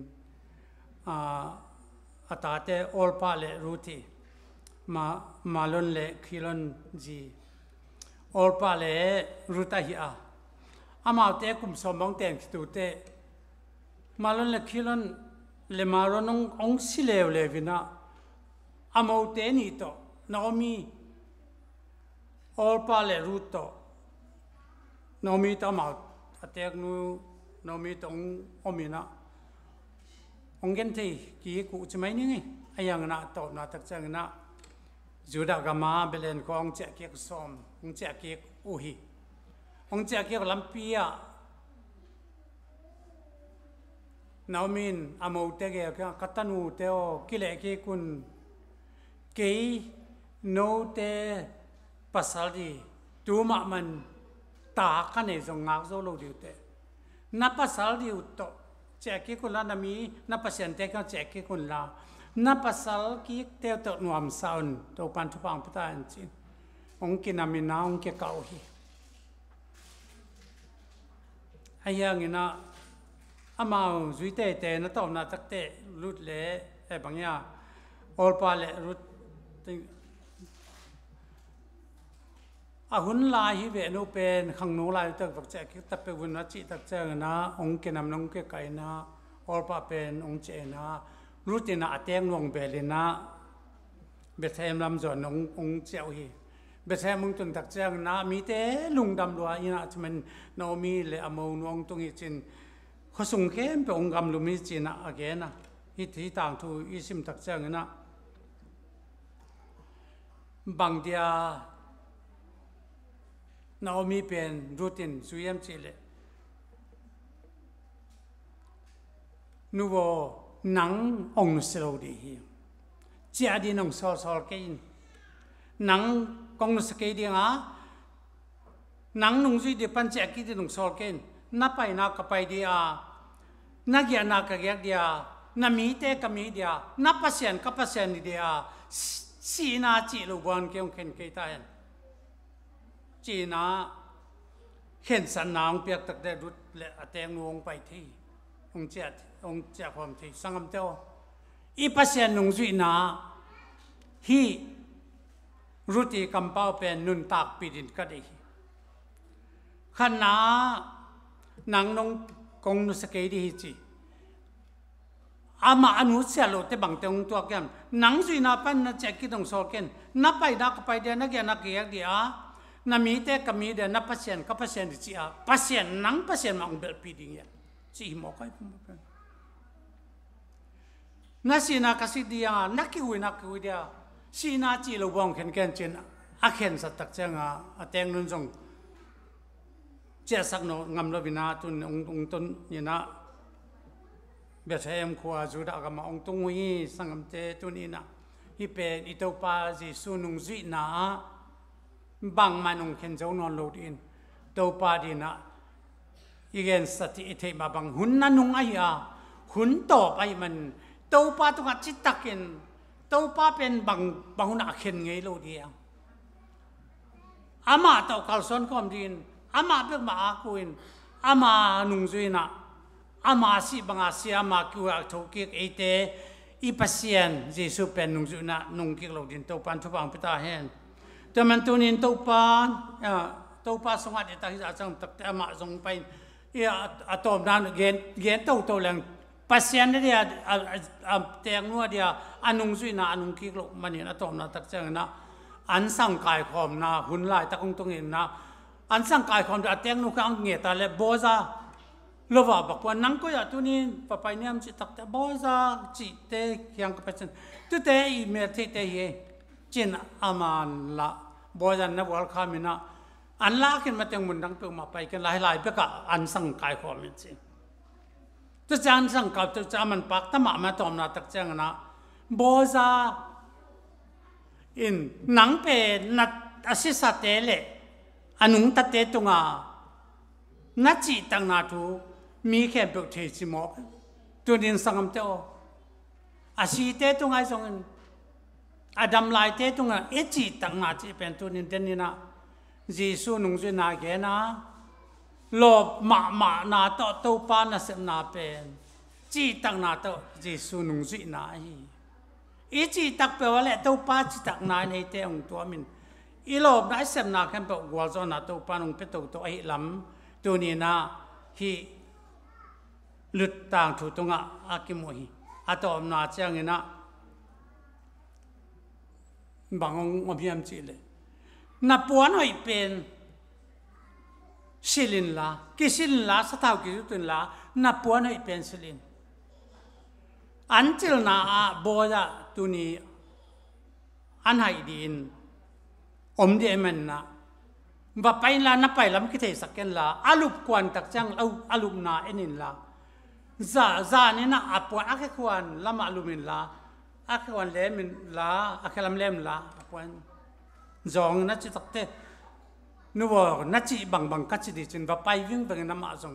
อาตาเตออลปาเลรูทีมามาลุนเล็กขีลุนจีออลปาเลรูตาฮิอาอามาเตกุมสมบังเตงตุเตมาลุนเล็กขีลุนเลมารุนองสิเลวเลวินะอามาเตนี่โตนาอมีออลปาเลรูโตนาอมีตามาเตกนูนาอมีตองอมีนะองเกนทีกี่กูจะไม่นี่ไงไอ้ยังน่ะตอบน่ะตักจังน่ะจูดากามาเบลนก็องเจเกียกซ้อมองเจเกียกอุฮีองเจเกียกลัมปียนาอมินอามอุเตเกะกัตตันูเตโอกิเลกีกุนเกยโนเตปัสสาลีตูมามันตาคันเอซงงักโซโลดิวเตนับปัสสาลีอุตโตเจกิกุลานามีนับเปอร์เซ็นต์เตก็เจกิกุลานับภาษากิเตอตัวหนุ่มสาวตัวปันทุพังพิธานจิองกินามินาองกิเกาฮีไอ้ยังงี้นะอามาจุยเตเตนะตอมนาตักเตรุดเล่ไอ้บางอย่างออลปาเล่รุดอาหุ่นลายฮิเวนุเป็นขังนูลายตักฝักแจกิตับเป็นวันนัจิตักเจงนะองกินามนองกิไก่นะออลปาเป็นองเจนะรู้ตินะเตียงนวงเบลินะเบทเทมลำจวนององเจ้าฮีเบทเทมมึงตุนตักเจงนะมีเตลุงดำลัวอีนะจะมันนาอมีเลอโมนวงตรงอีจินเขาส่งเข้มไปองกำลุมิจินะอเกนะฮิตฮิต่างทูอีซิมตักเจงนะบางเดียนาอมีเป็นรูตินสุยมจิเลนูโวนังองสโลดีฮีเจ้าดีนองสอลสอลกินนังกองสเกดีงานังนุ่งจุดเดปันเจ้ากิดนองสอลกินนับไปนักไปเดียนักยานักเกียกเดียนัมีเตกมีเดียนับเปอร์เซ็นต์กับเปอร์เซ็นต์เดียสีนาจีลูกบอลเกี่ยวกับเกตายจีนาเห็นสันนางเปียกตักได้รุดและแตงวงไปที่องเจ้าองเจ้าความที่สังคมเจ้าอีเปอร์เซ็นต์นุ่งจุยนาฮีรุติกำเป้าเป็นนุนตากปีดินก็ได้ขณะนางนงกงนุสเกดีจีอามาอนุเสียโลเตบังเตงตัวแกมนางจุยนาปันนักเจ้ากิดงโซเกนนับไปนักไปเดียนักยานักเกียกเดียนามีเตกมีเดียนับเปอร์เซ็นต์กับเปอร์เซ็นต์จีอาเปอร์เซ็นต์นังเปอร์เซ็นต์มังเบลปีดิงยันจีหมอกไอ้พวกมัน na sina kasi dia nakiwi nakiwi dia sina chi lo bong khen ken chen a khen sat tak changa ateng nun jong che sak no ngam lo bina tun ong ong ton ni na be them khwa ju da ga ma ong tung wi sangam te tun ina hi pen i to pa ji su nung zui na bang manung khen jo non lo in to pa di na igen sati i the ma bang hun na nung ai a hun to ai man to pa tu nga chitakin to pa pen bang bang na khen ngei lo dia ama to kalson kom din ama be ma kuin ama nung zui na ama si banga si ama kuwa thoki ete i pasien jesu pen nung zui na nung ki lo din to pan thu bang pita hen to man tunin to pan to pa songa de ta hi achang tak te ama jong pai ya atom nan gen gen to to lang pasien dia teng nu dia anung zui na anung ki lo manin atom na tak chang na an sang kai khom na hun lai ta kong tong in na an sang kai khom da teng nu kang nge ta le boza lova bak wan nang ko ya tu ni pa pai niam chi tak ta boza chi te kyang ka pachen tu te i me te te ye chin aman la boza na wal khamina an la kin ma teng mun dang pe ma pai kan lai lai pe ka an sang kai khom min chi tu chan sang ka tu cha man pak ta ma ma tom na tak chang na boza in nang pe na asisa tele anung ta te tunga na chi tang na tu mi khem pe the chi mo tu din sangam te o asi te tunga song adam lai te tunga e chi tang na chi pen tu nin den ni na jesu nung ju na ge na lob ma ma na to to pa na sem na pen chi tang na to jesu nung ju na hi i chi tak pe wale to pa chi tak na nei te ong to min i lob na sem na khem pe gwal zo na to pa nong pe to to ai lam tu ni na hi lut tang thu tunga akimo hi atom na chang ina bangong obiam chi le na puan hoi pen silin la ki silin la sa tau ki tun la na puan hoi pen silin until na a boya tu ni an hai din om de man na va pai la na pai lam ki thei saken la alup kwan tak chang au alup na enin la za za ni na apwa akhe kwan lama alumin la akhe kwan le min la akhe lam lem la apwan zong na chi tak te nu wo na chi bang bang ka chi di chin va pai ving bang na ma zong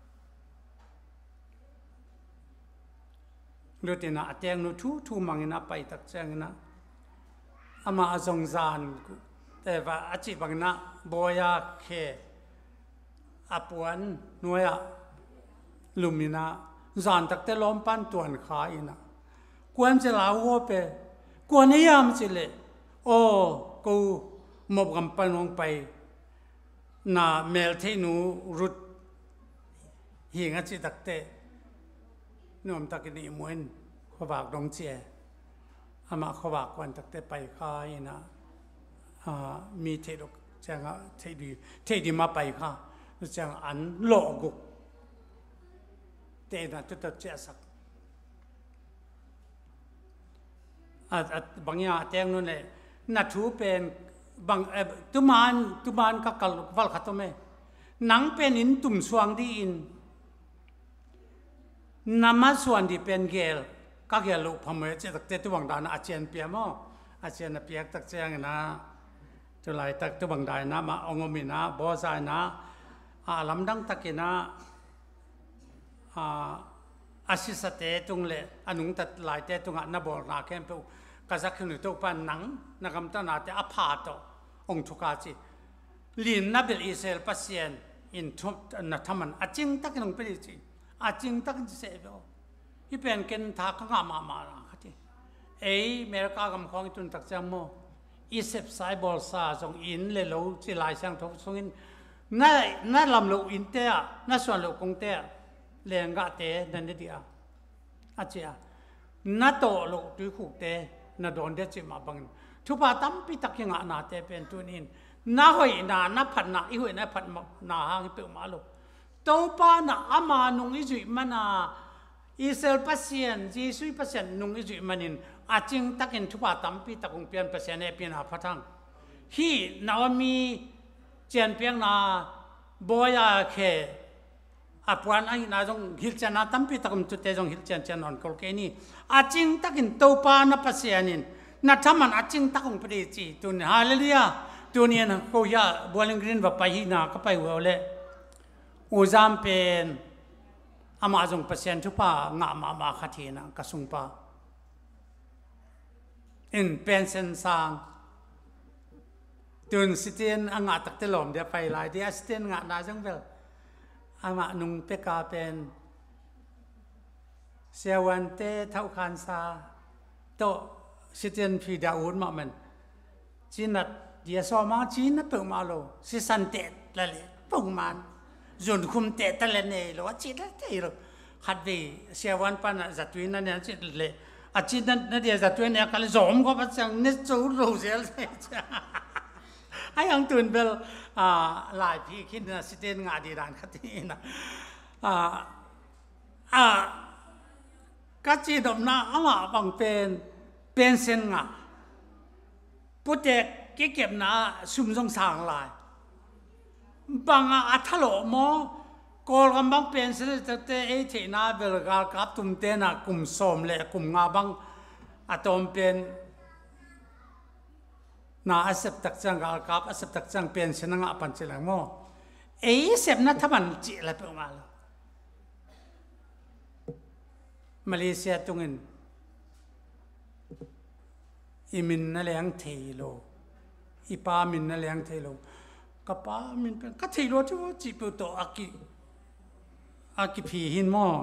lu te na ateng nu thu thu mang na pai tak chang na ama azong zanแต่ว่าอาชีพบางนะบอยาเคอาปวนนัวลุมินะจานตักแต่ล้อมปั้นตัวขายนะกวนจะลาวหัวไปกวนนี่ยามสิเลยโอ้กูมบกำปั้นลงไปน่าเมลที่หนูรุดเหียงอาชีพตักแต่นวมตักนี่มวยขวากดงเจียอามาขวากกวนตักแต่ไปขายนะมีเทดจังเทดีเทดีมาไปค่ะจังอันโลกุเตน่ะจุดเจ้าสักบางอย่างแจ้งนู่นเลยนัดทูเป็นบางตุมานตุมานก็กลวัลขัดตัวเมหนังเป็นอินตุ่มสว่างดีอินน้ำมันส่วนที่เป็นเกลก็เกลลูกพม่าจะตักเตตุวังดานอาเจียนเปียมอาเจียนเปียกตักเจียงนะจุลายตักตุบังได้นะมาองมินะบอใจนะอาลำดังตักินะอาศิสเตตุงเล่อนุงตัดลายเตตุงอ่ะนับบอลนาแคมเปวกษัตริย์หนุ่ยตุปันหนังนักกำตันอาเตอพาโตองทุกาจิลินนับเบลอิสราเอลปัสเซียนอินทุนัทมันอาจิงตักนงเปริจิอาจิงตักเสพเอาที่เป็นเกณฑ์ทักงามามาละครับเอ้เมริกากำของตุนตักจังโมอีเซปไซบอลซาจงอินเลโลจิลายช่างทบทรงอินน่าน่าลำโลอินเตะน่าส่วนโลกงเตะเลี้ยงกะเตะนั่นเดียอาเจียน่าโตโลตุยขู่เตะน่าโดนเดจิมาบังทุบาตั้มพิตักยังอานาเตะเป็นตุนินน่าหอยน่าน่าผัดน่าอีหอยน่าผัดน่าหางเปลมาโลโตปาน่าอามานุงอิจุมันน่าอิสราเอลเปอร์เซียนจีซุยเปอร์เซียนนุ่งอิจุมันินอาจิงตักินทุบาตัมปีตักงเปียนเปอร์เซียนเอเปียนอาพัทังฮีนาวมีเจียนเปียงนาบอยาเคอาปวนไอ้นาจงฮิลเจนาตัมปีตักงจุดเตจงฮิลเจนเจนนอนกอลเกนี่อาจิงตักินตัวปานาเปอร์เซียนินนัทมันอาจิงตักงปรีจีตุนฮาเลลูยาตัวนี้นะเขาอยากบัวลิงกรีนว่าไปฮีนาก็ไปหัวเลยอุจามเป็นอามาจงเปอร์เซียนทุปางามามาขัดเนะกสุงปาอินเป็นเส้นสางตุนสิเตียนอ่างตักเตลอมเดียไปหลายเดียสิเตียนงานาจังเวลอามานุงเปกาเป็นเสียวันเตเท่าคันซาโตสิเตียนฟีดาอูนมามันจีนัดเดียสอมาจีนัดเปิงมาโลสิสันเตตละเลยปุ่งมันจนคุมเตตละเนี่ยหรือว่าจีนัดเตะหรอขัดดีเสียวันปันจัดวินนั่นเนี่ยจีเลยอาจีนัดนั่นเดียจัดวินเนี่ยก็เลยจอมก็พัดจังนิจูรู้เสียเลยจ้าไอ้ยังตุนเบลหลายพี่คิดนะสิเตียนงาดีดานขัดที่นะอ่าอ่าก็จีดมนาอามาบังเป็นเป็นเส้นงาปุตเตกเก็บนาซุ่มซงสางลายบางอาทะโลมอกอลกันบางเป็นเส้นแต่เตเอทีนาเบลกากับตุ่มเตนะกลุ่มสมเละกลุ่มงาบางอะตอมเป็นนาอาเสพตักจังกากับอาเสพตักจังเป็นเส้นงาปันเจริญโมเอเสพนัทมันจีอะไรเปล่ามาลมาเลเซียตรงนี้อิมินนั่นแหละยังเทโลอีปามินนั่นแหละยังเทโลกับปามินเป็นก็เทโลที่ว่าจีบตัวอากิอากิพีหินหม้อ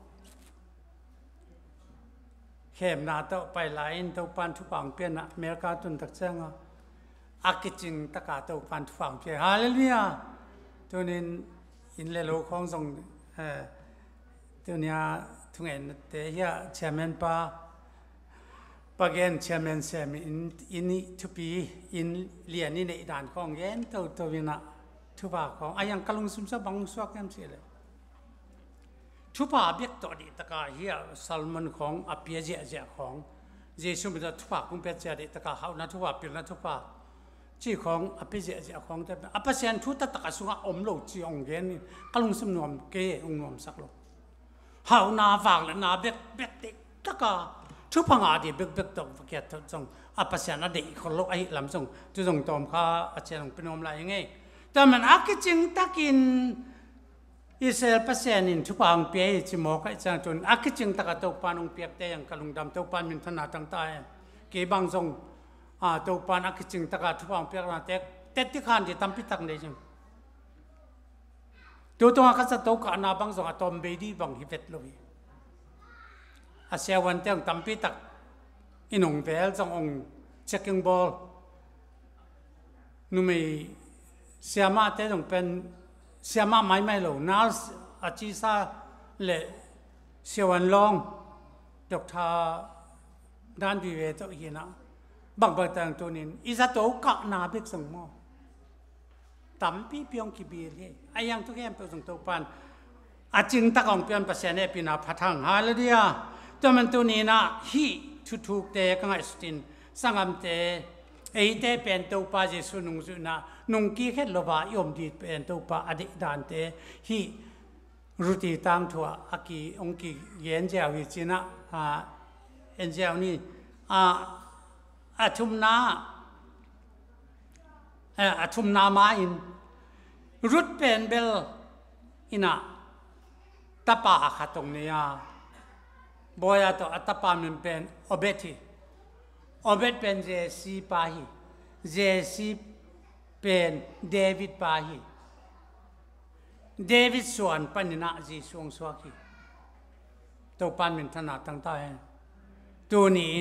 เข้มนาเต้าไปหลายเต้าปันทุกฝั่งเปลี่ยนอเมริกาตุนตักเจ้งอากิจิงตะกาเต้าปันทุกฝั่งเปลี่ยนฮาเลลูยาตัวนี้อินเลโลของทรงเอ่อตัวนี้ทุกเอ็นเตียเชมเมนปาปะเกนเชมเมนเซมอินอินทุปีอินเลียนนี่ในด่านของเย็นเต้าตัววินะทุบาของอายังกะลุงซุมซะบังสวกแอมเสียเลยทุบาเบียกตัวดีตะกาเฮียซัลมันของอภิเจเจของเจสุมิดทุบาคุมเปียเจดีตะกาเฮานะทุบาเปียนะทุบาจีของอภิเจเจของแต่อภิเซียนทุตะตะกาสุงอมโลจีองเย็นกะลุงซุมนวมเกองนวมสักโลเฮานาฝากและนาเบียกเบียกติตะกาทุกพังอาดีเบิกเบิกตรงเกียรติจงอาปัสยานาเด็กคนโลกไอ้ลำจงจุดจงตอมข้าอาจารย์เป็นอมอะไรยังไงแต่มันอากิจิงตะกินอิสราเอลปัสยานินทุกพังเปียจิโมกไอ้จางจนอากิจิงตะกัตปานองเปียกแต่ยังกะลุงดำตปานมินธนาตั้งตายเก็บบางจงอ่าตปานอากิจิงตะกัทุกพังเปียกนาเต็กเต็ดที่ขันที่ตั้มพิตักเนี่ยจังตัวตัวอากัสตกอานาบางจงอาตอมเบดีบางฮิเวตลุยอาเซียวันเตียงตั้มปีตักอินงเวลจังองเช็คกิ้งบอลนุ่มเสียมาเตจงเป็นเสียมาไม่ไม่หลงน่าอาจิซาเละเสียวันลองดอกทาด้านวิเวตอีนะบางบางแต่งตัวนี้อิสระโตกักนาเบกสังมอตั้มปีเปียงกีบีเลยไอ้ยังทุกอย่างเป็นสังตัวปันอาจิงตะกองเปลี่ยนภาษาเนี่ยปีนาพัทังฮาเลลูยาแต่มันตัวนี้นะฮีทุทุกเตะกังไอสตินสังคมเตะไอเตะเป็นตัวป้าเจสุนุงสุนะนุงกี้แค่ลบายอมดีเป็นตัวป้าอดีตดานเตะฮีรุติตังทัวอากีองกีเย็นเจ้าวิจินะอ่าเอ็นเจ้านี่อ่าอาทุมนาเอ่ออาทุมนามาอินรุดเป็นเบลอินะตาป่าขัดตรงนี้อ่ะบอยตัวอัตตาปามันเป็นอเบติอเบตเป็นเจซีปาฮีเจซีเป็นเดวิดปาฮีเดวิดส่วนปัญญาจีสวงสวากีตัวปันมันถนัดตั้งแต่ตัวนี้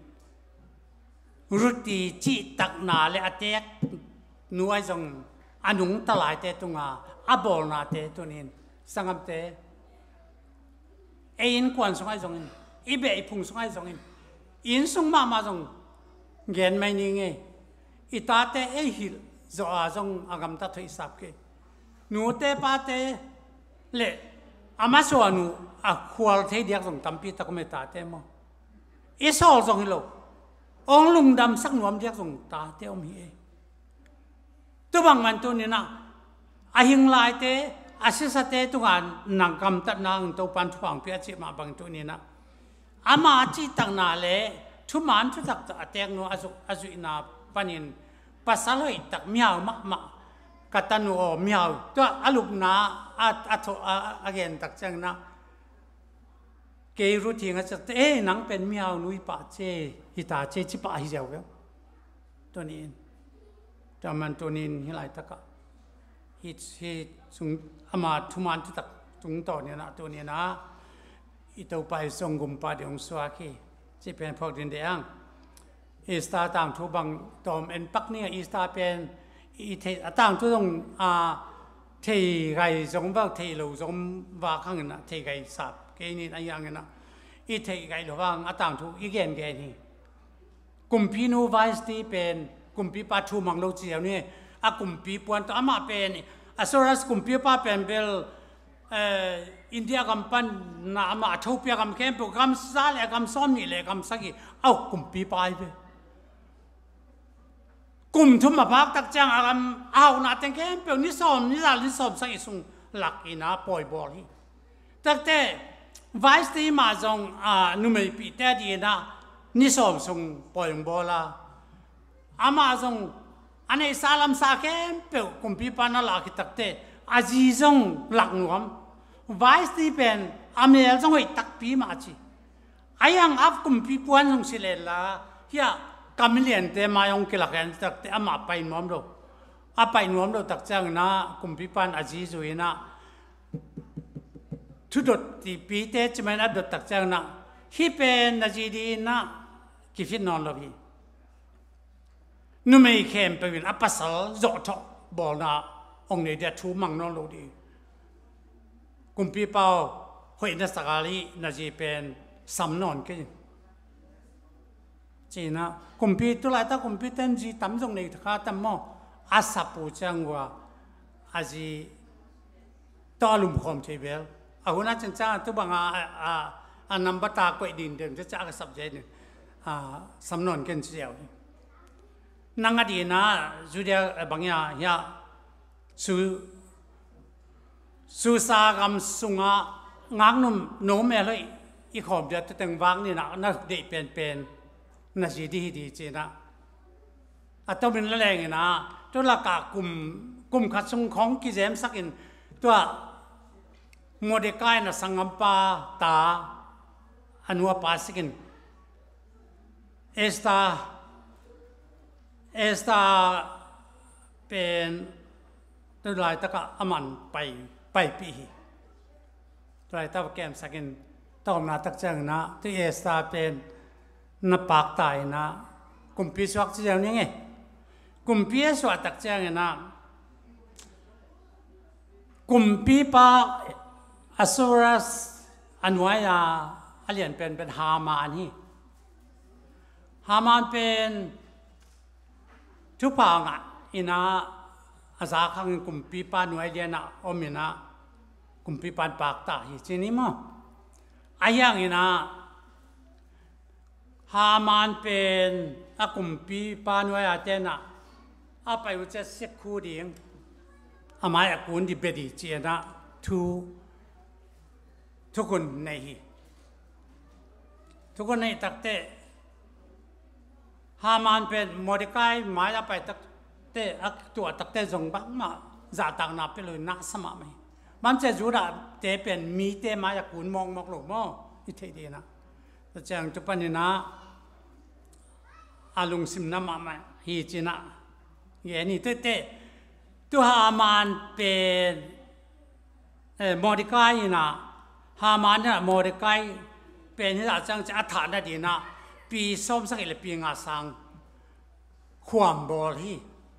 รุตีจีตักนาเลอเตกนัวจงอนุงตลายเตตุงาอับบอลนาเตตัวนี้สังคมเตเอ็นกวนสงไอจงอินอีเบอีพุงสงไอจงอินอินสงมามาจงเงินไม่นิ่งเงอีตาเตเอหิลจะอาจงอากำตัดทุยสับเกนูเตปาเตเละอามาส่วนอ่ะควอลเทียดียกส่งตั้มปีตะกุเมตาเตมอิสอลส่งฮิโลองลุงดำสักหน่วมเดียกส่งตาเตอมีเอตัวบางมันตัวนี้นะอาหิงลายเตอาศิสเตตุกันนังกำตัดนางตัวปันทวงเปียจิมาบางตัวนี้นะอามาจิตังนาเลทุมันทุตักตะเตงโนอาสุอาสุอินาปันินปัสสาวะตักเมียวมะมะกัตันูเมียวตัวอาลุกนาอาอาโตอาเกนตักจังนะเกยรู้ทีงั้นจะเอ๊นังเป็นเมียวนุยป่าเจฮิตาเจจิป่าฮิเจ้าเว้ยตัวนี้แต่มันตัวนี้ฮิไลตะกะฮิฮิสุงอามาทุมันทุตักตุงต่อเนี่ยนะตัวนี้นะอิตาไปส่งกุมปาเดียงสวาคีจีเป็นพวกดินแดงอีสตาต่างทุบังตอมเอ็นปักเนี่ยอีสตาเป็นอีเทต่างทุตรงอ่าเทไก่สงว่าเทลูสงว่าข้างนั้นเทไก่สับเกนี่อะไรอย่างเงี้ยนะอีเทไก่หรือว่าต่างทุอีเกนเกนี่กุมพีนูไวส์ที่เป็นกุมพีปัทุมังโลจีเนี่อากุมพีปวนตัวอามาเป็นอาสุรัสกุมพีป้าเป็นเบลอินเดียกัมปันนามาเท่าเปียกัมเข้มปุกัมซาเลกัมซ้อมนี่เลยกัมสักกี่เอากุมปีไปไปกุมทุ่มมาพักตักจังอากัมเอาหน้าเต็งเข้มเปียนิสอมนิสานิสอมสักอีสุงหลักอีน่าปล่อยบอลฮีตักแต่ไวส์ที่มาจงอ่านุ่มปีแต่ดีน่ะนิสอมสุงปล่อยบอลละอามาจงอันนี้ซาลัมสักเข้มเปียกุมปีปานาหลักตักแต่อาจีจงหลักหน่วมไวส์ที่เป็นอเมริกาจงให้ตักปีมาจีไอ้ยังอัฟกุมปีปวนจงสิเลล่ะเฮียกำเลียนเตมายังกิลักเอนตักเตอามาไปนวมโลอาไปนวมโลตักจังนะกุมปีปันอาจีจุยนะทุดที่ปีเตจมันอดตักจังนะฮิเป็นนาจีดีนะกิฟินนอนลบีนุ่มไม่เข้มไปวินอัปสลจอดบอลนะองค์นี้เดียทูมังนอนโลดีกุมพีเป้าหอยนัสกาลีน่าจะเป็นสำนวนกันจีนะกุมพีตัวไรถ้ากุมพีเต้นจีตั้มตรงนี้ถ้าตั้มมออาสับปูจังว่าอาจีตอลุมคอมเทเบลอาหุนัดจังจ้าตัวบางอาอาอานัมบัตตากวยดินเดิมจะจ้ากสับเจนอ่าสำนวนกันเสียวนังอดีนะจุดเดียวบางอย่างเฮียสูสุสากรรมสุงะงักนุ่มโน้มเอเลยอีขอบเดียวแต่งวางนี่นะนักเด็กเป็นเป็นน่าจะดีดีจีนะอัตเป็นแรงนะตัวละกากลุ่มกลุ่มขัดสงของกิเจมสักอินตัวโมเดกายนะสังกัมปาตาอนุปาสิกินเอสตาเอสตาเป็นตัวลายตะกะอามันไปไปปีตัวไรตาแกมสักินตอมนาตักจังนะที่เอสตาเป็นนับปากตายนะกุมพีสวักเจ้านี่ไงกุมพีสวักตักจังนะกุมพีปาอสุรัสอันวัยาอเลียนเป็นเป็นฮามานี่ฮามานเป็นทุกพังอ่ะอินาอาสาขังกุมพีปานวัยเดียนะอมินะกุมพีปานปากตาฮิจีนี่มั้งอายังอินะฮามานเป็นอากุมพีปานวัยอาเจนะอาไปอุจจาระคูดิ่งอามาอากุนดิเบดีเจนะทุทุกคนในฮีทุกคนในตักเตฮามานเป็นโมเดกายหมายไปตักเตอักตัวตักเตจงบังมาจะต่างนับไปเลยนักสมาไหมมันจะจูดาเตเป็นมีเตมาจากคุณมองมองหลงมออิเทดีนะแต่จังจุปันนี่นะอาลุงซิมน้ำมาไหมฮีจีนะเยนี่เตเตตัวฮามานเป็นเออโมเดกายนะฮามานเนี่ยโมเดกายเป็นที่จังจะอัฐานะดีนะปีส้มสักอีกปีงาสังความบอลฮี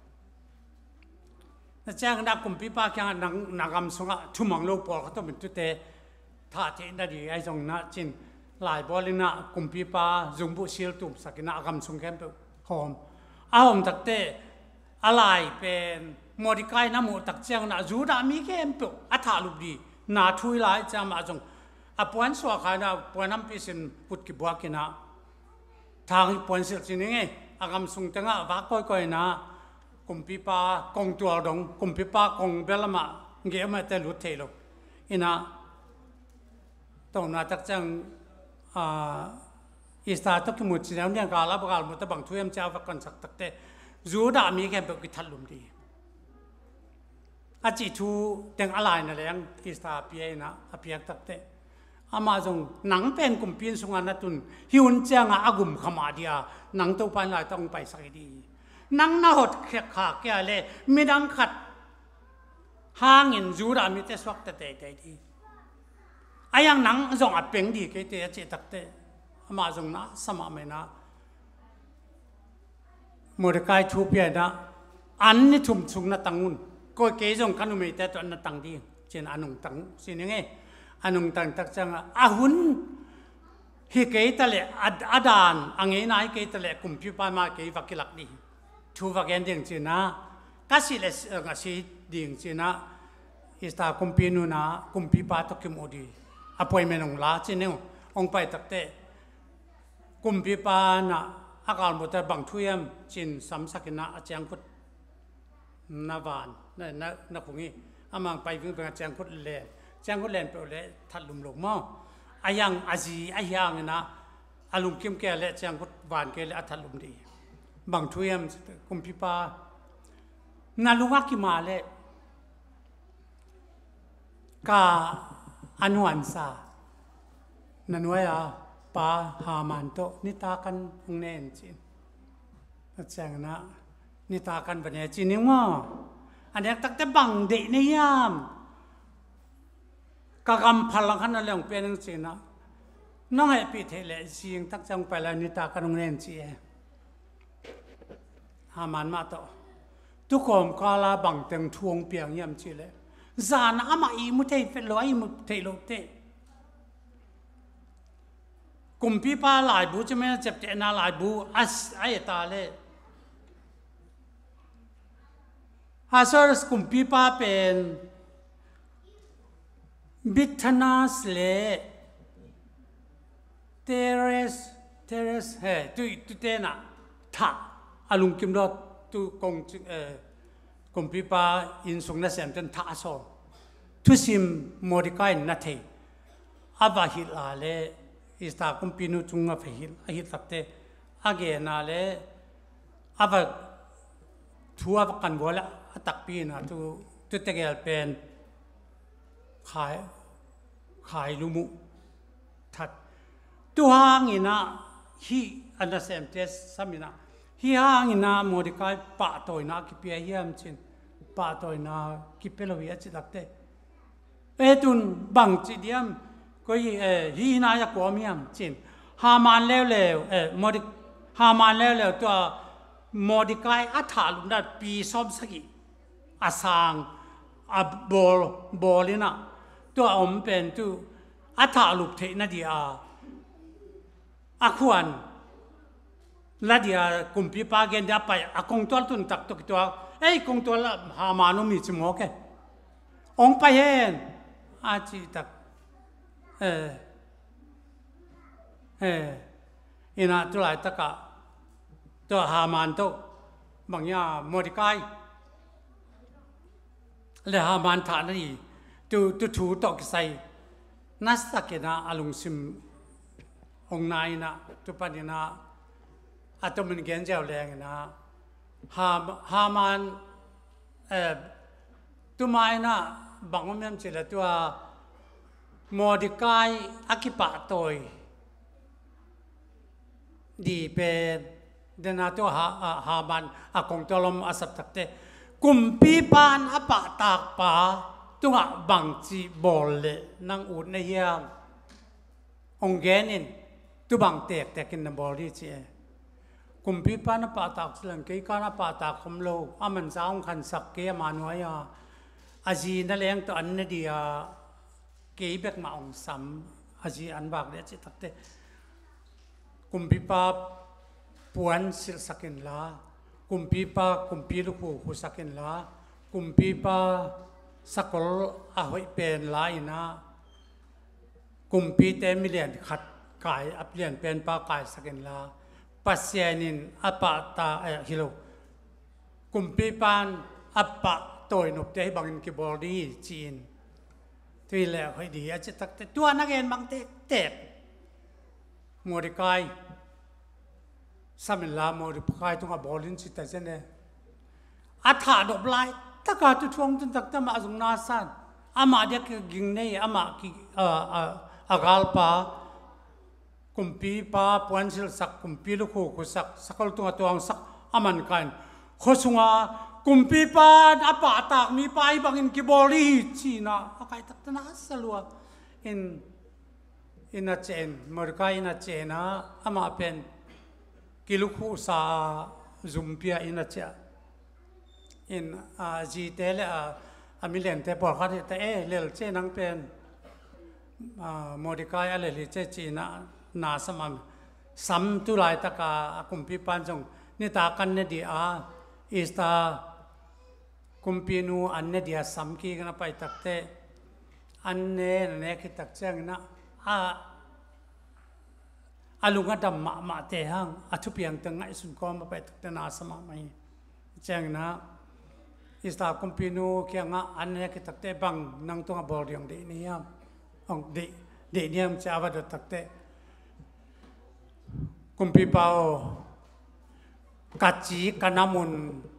แต่แจ้งนักกุมพิพากษานังนักกำสงะทุ่มังโลกบอลเขาต้องเป็นตุเตท่าเทนได้ดีไอ้ตรงนั้นจินหลายบอลเลยนะกุมพิพาจุงบุชิลตุมสักนักกำสงแคมป์หอมอ้าวผมตักเตอะไรเป็นโมดิกายน้ำมูตักแจ้งนะจูดามีแคมป์อัฐาลุบดีนาทุยหลายจามาจงอปวนสวาขานะปวนน้ำพิสินพุทธิบัวกินะทางปวนเสียจริงไงอากำสุงจังอ่ะว่าก้อยก้อยนะกุมพิปากงตัวดงกุมพิปากงเบลมาเกี่ยมาแต่ลุดเทลอินะตรงนั้นตักจังอ่าอิสตาตุกิมุดแล้วเนี่ยกาลบกาลมุตบังทุยมเจ้าฟักกันสักตักเตจูดามีแค่แบบกิทัลลุมดีอาจิทูเต็งอะไรนั่นแหละอิสตาเปียนะอภิยักตักเตอามาจงหนังเป็นกุมพินสุงานัตุนฮิวน์เจ้าอากุมขมาดียหนังตัวปันลายต้องไปสักดีหนังน่าหดแขกขาแก่เลยไม่ดังขัดห่างเงินจูดามีแต่สวักแต่แต่ดีไอ้ยังหนังจงอัดเป็นดีแค่เตะเจตักเตอามาจงนะสมาเมนะมรดกายทูเปียนะอันนี้ทุ่มสุงนัตังุนก็เกยจงกันอุเมตตัวนัตังดีเช่นอนุงตังสิ่งนี้อนุงตังตักจังอาหุนฮิเกยตะเลอดานอังเงยนายเกยตะเลกุมพิปามาเกยวักลักดีทูวักยันดิ่งจีนะกัสิเลสกัสิดิ่งจีนะอิสตากุมพินุนะกุมพิปาตกิมอดีอภัยเมนองลาจีเนงองไปตักเตกุมพิปานะอาการมุตบังทุยมจินสัมสักินะอาจารย์พุทธนาวานนั่นนักพงศ์อามังไปวิ่งไปอาจารย์พุทธเล่อาจารย์พุทธเล่นไปเลยทัดลุมลงมั่งอายังอาจีอายังนะอาลุงคิมแก่เล่อาจารย์พุทธวานแก่เล่ทัดลุมดีบังทุยมกุมพิปานาลุงวักกิมาเล่กาอนุอันซานันวยาปาหามันโตนิตากันองเนนจินอาจารย์นะนิตากันแบบนี้จินยังมั้งอันนี้ตักแต่บังเดในยามกากำพลังขันอะไรของเป็นจินนะน้องไอ้ปีเทเลจิงตักจังไปแล้วนิตากันองเนนจีหามันมาโตทุกคนก็ลาบังเต็งทวงเปียงยามจีเลยจานอามาอีมุเทเป็นร้อยมุเทโลเตกุมพิปาหลายบูจะไม่เจ็บเจนาหลายบูอัสไอตาเลฮาซอร์สกุมพิปาเป็นบิทนาสเลเทเรสเทเรสเฮตุตุเตนะท่าอาลุงกิมดอตุกงเอ่อกุมพิปาอินสุงนัสเซมจนท่าโซทุสิมโมดิกายนัทเทอาบาฮิลาเลอิสตาคุมพินุจุงอาฟิลอาฮิตักเตอาเกนาเลอาบะทัวร์กันบัวละตักปีนะตุตุเตเกลเป็นขายขายลุมุทัดตัวหางอินะฮีอันนั้นเซมเตสสามินะฮีหางอินะโมดิกายปะตัวอินะกิเปียเฮียมชินปะตัวอินะกิเปโลวิอาจิตักเตเอตุนบังจิเดียมก็ยี่เออฮีนายกวามีมจินหามันแล้วแล้วเออโมดิหามันแล้วแล้วตัวโมดิกายอัฐาลุนดัดปีซอมสกิอาสังอับบอลบอลินะตัวอมเป็นตัวอัฐาลุเทนดีอาอาควันละดีอากุมพิปาเกนดาไปอากงตัวตุนตักตุกตัวเอ้ยกงตัวละหามานุมีจมอกเอองไปเห็นอาจิตักเออเอออินาตัวไหลตะกะตัวหามันโตบางอย่างโมดิกายและหามันฐานนี่ตัวตัวถูตอกใส่นัสตะเกนะอลุงซิมองนายนะตัวปัญญาอัตมันเกณฑ์เจ้าแรงนะหาหามันเออตัวไม้นะบางวันมันจะละตัวโมดิกายอากิปะโตยดีเป็นเดนาตัวหาหามันอากงตัวลมอาศัพตักเตกุมปีปานอปะตากป่าตัวบังจีบอลเลนังอุดในเฮียงองเกนินตัวบังเตกแต่กินนบอลที่เจกุมปีปานอปะตากสลังเกยการอปะตากคมโลอามันสาวขันสักเกยมาหน่วยอาจีนั่นเองตัวอันนี้ดีอาเกี่ยบมาองสัมอาจีอันบากเดจิตักเตกุมพิปาปวนสิลสักินลากุมพิปากุมพิลุคูคูสักินลากุมพิปาสกลอาหอยเป็นลายนะกุมปีเตมิเลียนขัดกายอัปเลียนเป็นปากายสักินลาปัสยานินอปะตาเอฮิโลกุมปีปานอปะโตยนบเตบังกิบอดีจีนที่แล้วให้ดีอาจจะตักแต่ตัวนักเรียนบางเตะเตะโมดิกายสามิลาโมดิกายตรงกับบอลินสิแต่เช่นเนี่ยอาถาดบลายตะการตุช่วงจนตักแต่มาสุงนาสันอามาเดียกกิงเนี่ยอามากิเอ่ออากาลปากุมปีปาปวนสิลสักกุมปีลูกคู่กุสักสักลตัวตัวสักอามันกันโคสุงากุมปีปาอาปาตากมีไปบางอินกิบอลีจีน่าอาการตักแต่น่าสลัวอินอินอาเจนมรกายอินอาเจนะอามาเป็นกิลูกคู่สาซุมปีอินอาเจอินอาจีเตเลอาอามิเลนเตปอลคัดเตเอเลลเจนังเป็นโมดิกายอะไรลิเจจีน่านาสมัมสัมตุลายตะกากุมพีปันจงนี่ตากันเนดีอาอิสตากุมพีนูอันเนดีอาสัมกีกันไปตักเตอันเนเนคิตักเจงนะอาอาลุงอดัมมามาเตหังอาทุเปียงตังไงสุนกอมาไปตักเตนาสมัมไม่เจงนะอิสตากุมพีนูเคียงอันเนคิตักเตบังนังตัวบอลยังเดนี่ยามองเดเดนี่ยามจะอาวัดตักเตกุมพีเปากัจจีกันน้ำมุน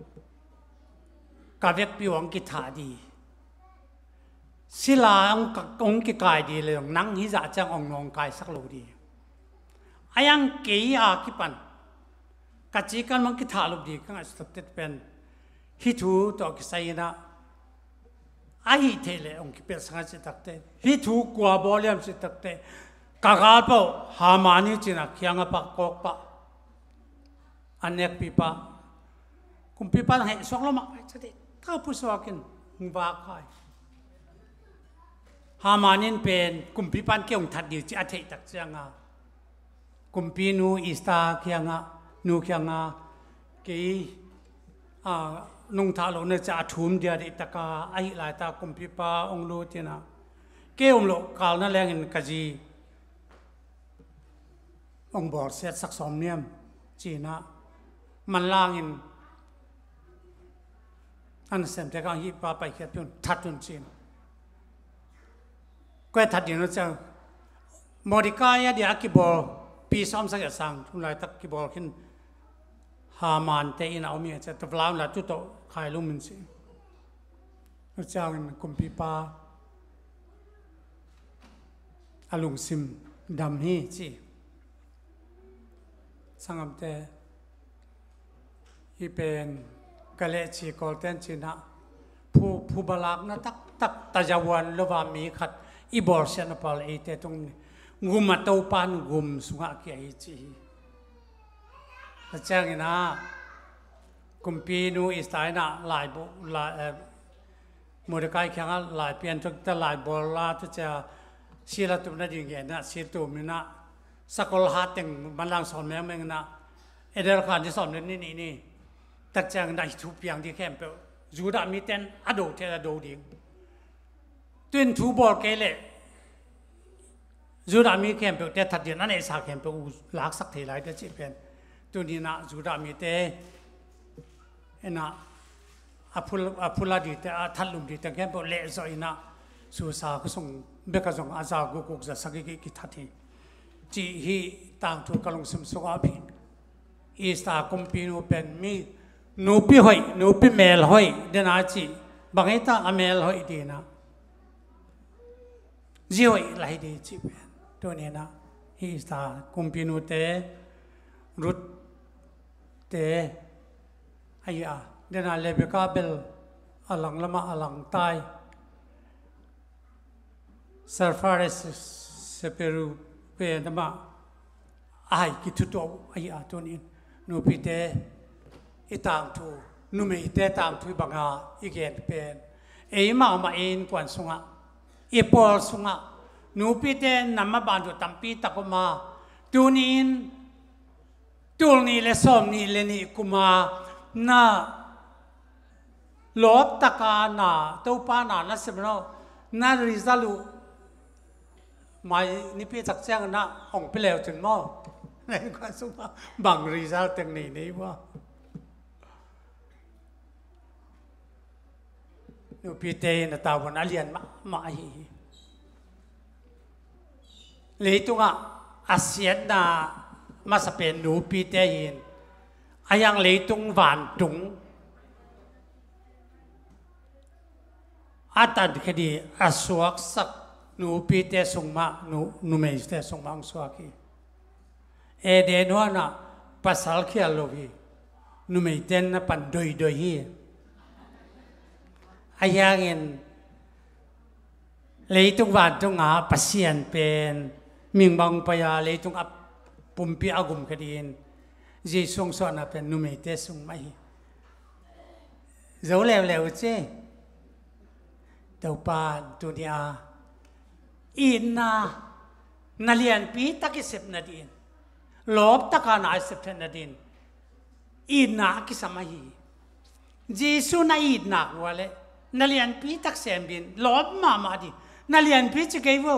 กาเวกปิวองกิถาดีศิลาององกิกายดีเลยนังฮิจะจังองนองกายสักโลดีอายังเกียกิปันกัจจีกันมังกิถาลุดีกันสตัดเป็นฮิทูตัวกิไซนะอาฮิเทเลองกิเปสังสิตักเตฮิทูกัวบอลเลมสิตักเตกากาเปาหามานิจินักยังปะกอกปะอันเนกปีปะคุมปีปะให้สองละมักไปจะได้ถ้าผู้สวากินวาคายหามานินเป็นคุมปีปันเกี่ยงทัดดีจิอาเทตักเจียงาคุมปีนูอิสตาเคียงานูเคียงากีอ่านุ่งทาโลเนจะทุ่มเดียดิตะกาไอหลายตาคุมปีปะองลูเจนะเกี่ยงโลกาลนั่นแหละเงินกะจีองบอร์เซตสักสองเนียมจีน่ามันล่างินอันเสมแต่ก็ฮิปาไปแค่เพียงทัดจนจีนก็ทัดอย่างนั้นจะโมดิกายเดียกิบอลปีซ้อมสักอย่างสั่งทุนไรตักกิบอลขึ้นฮามันเตอินเอาเมียจะตบล้าวละจุดโตขายลุ่มมันสิแล้วจะเงินกุมปีปาอลุงซิมดำฮีจีสังคมเตอีเป็นกะเลชีกอลเตนจีนะผู้ผู้บาลักนะตักตักตะจาวันลวามีขัดอีบอลเซนปาลเอเตตรงงุมมาโตปานงุมสุงะเกียจีแล้วเจ้าเงินะกุมปีนูอิสไตนะหลายบุหลายโมเดกายแข่งหลายเปลี่ยนทุกแต่หลายบอลลาที่จะชีลตุนัดยังไงนะชีตุมินะสกลหัดยังบันลังสอนแม่เมืองนะเอเดอร์ขันที่สอนนี่นี่นี่ตักแจงได้ทุบอย่างที่แคมเปลจูดามีเต้นอโดเทอโดดิ่งตุนทูบอลเกเลจูดามีแคมเปลแต่ทัดเดียนนั่นเองสาแคมเปลหลักสักเท่าไรก็จะเป็นตัวนี้นะจูดามีเตเอ็นะอพุลอพุลาดีแต่ทัดลุมดีแต่แคมเปลเละซอยนะสุสาก็ส่งเบกส่งอาซากุกุกจะสักกี่กิทัดที่จีฮีต่างทุกกลงสมสกัดพินอีสตาคุมปีนูเป็นมีนูปีหอยนูปีเมลหอยเดนาจีบางทีตาอเมลหอยดีนะจีหอยไหลดีจีเป็นตัวนี้นะอีสตาคุมปีนูเตรุดเตไอ้ยาเดนาเลเบกาเบลอลังละมาอลังไตซาฟาริสเซเปรูเป็นมาไอ้กิทุโตไอ้อาตัวนี้นูพิเตอิตามทูนูไม่อิเตตามทูบังอาอีเกนเป็นเอ้มามาเอ็นกวนสุงะอีปอลสุงะนูพิเตนำมาบานดูตัมปีตะกุมาตัวนี้ตัวนี้เลสอมนี้เลนี่กุมาน่าลบตะการน่ะเต้าป้าน่ะนั่นสิบเนาะนั่นริซาลูไม่นี่พี่จักแจ้งนะห้องไปแล้วจนมั่วในความสุภาพบางริซาลแต่งนี้นี่ว่านูพี่เตนตาวันอาเลียนมามาฮีเลยตุงอ่ะอาเซียนน่ะมาสเปนนูพี่เตนอายังเลยตุงหวานตุงอาตัดคดีอาสวกสักนูปีเตส่งมานูนูไม่เตส่งมาองสวากีเอเดนวานะภาษาเขียนโลกีนูไม่เตนนะปันโดยโดยฮีอายังเงินเลยตุงวันตุงอาปัสยันเป็นมิงบังปยาเลยตุงอับปุ่มปีอากุมคดีนจีส่งสอนเป็นนูไม่เตส่งมาฮีเจ้าเลวเลวเจ้เต่าปานตุนีอาอินนานาเลียนปีตักเสพนาดินลบตะการนาเสพนาดินอินนากิสมัยเจสุนาอินนากวะเลนาเลียนปีตักเสพดินลบมามาดินาเลียนปีจะเกี่ยว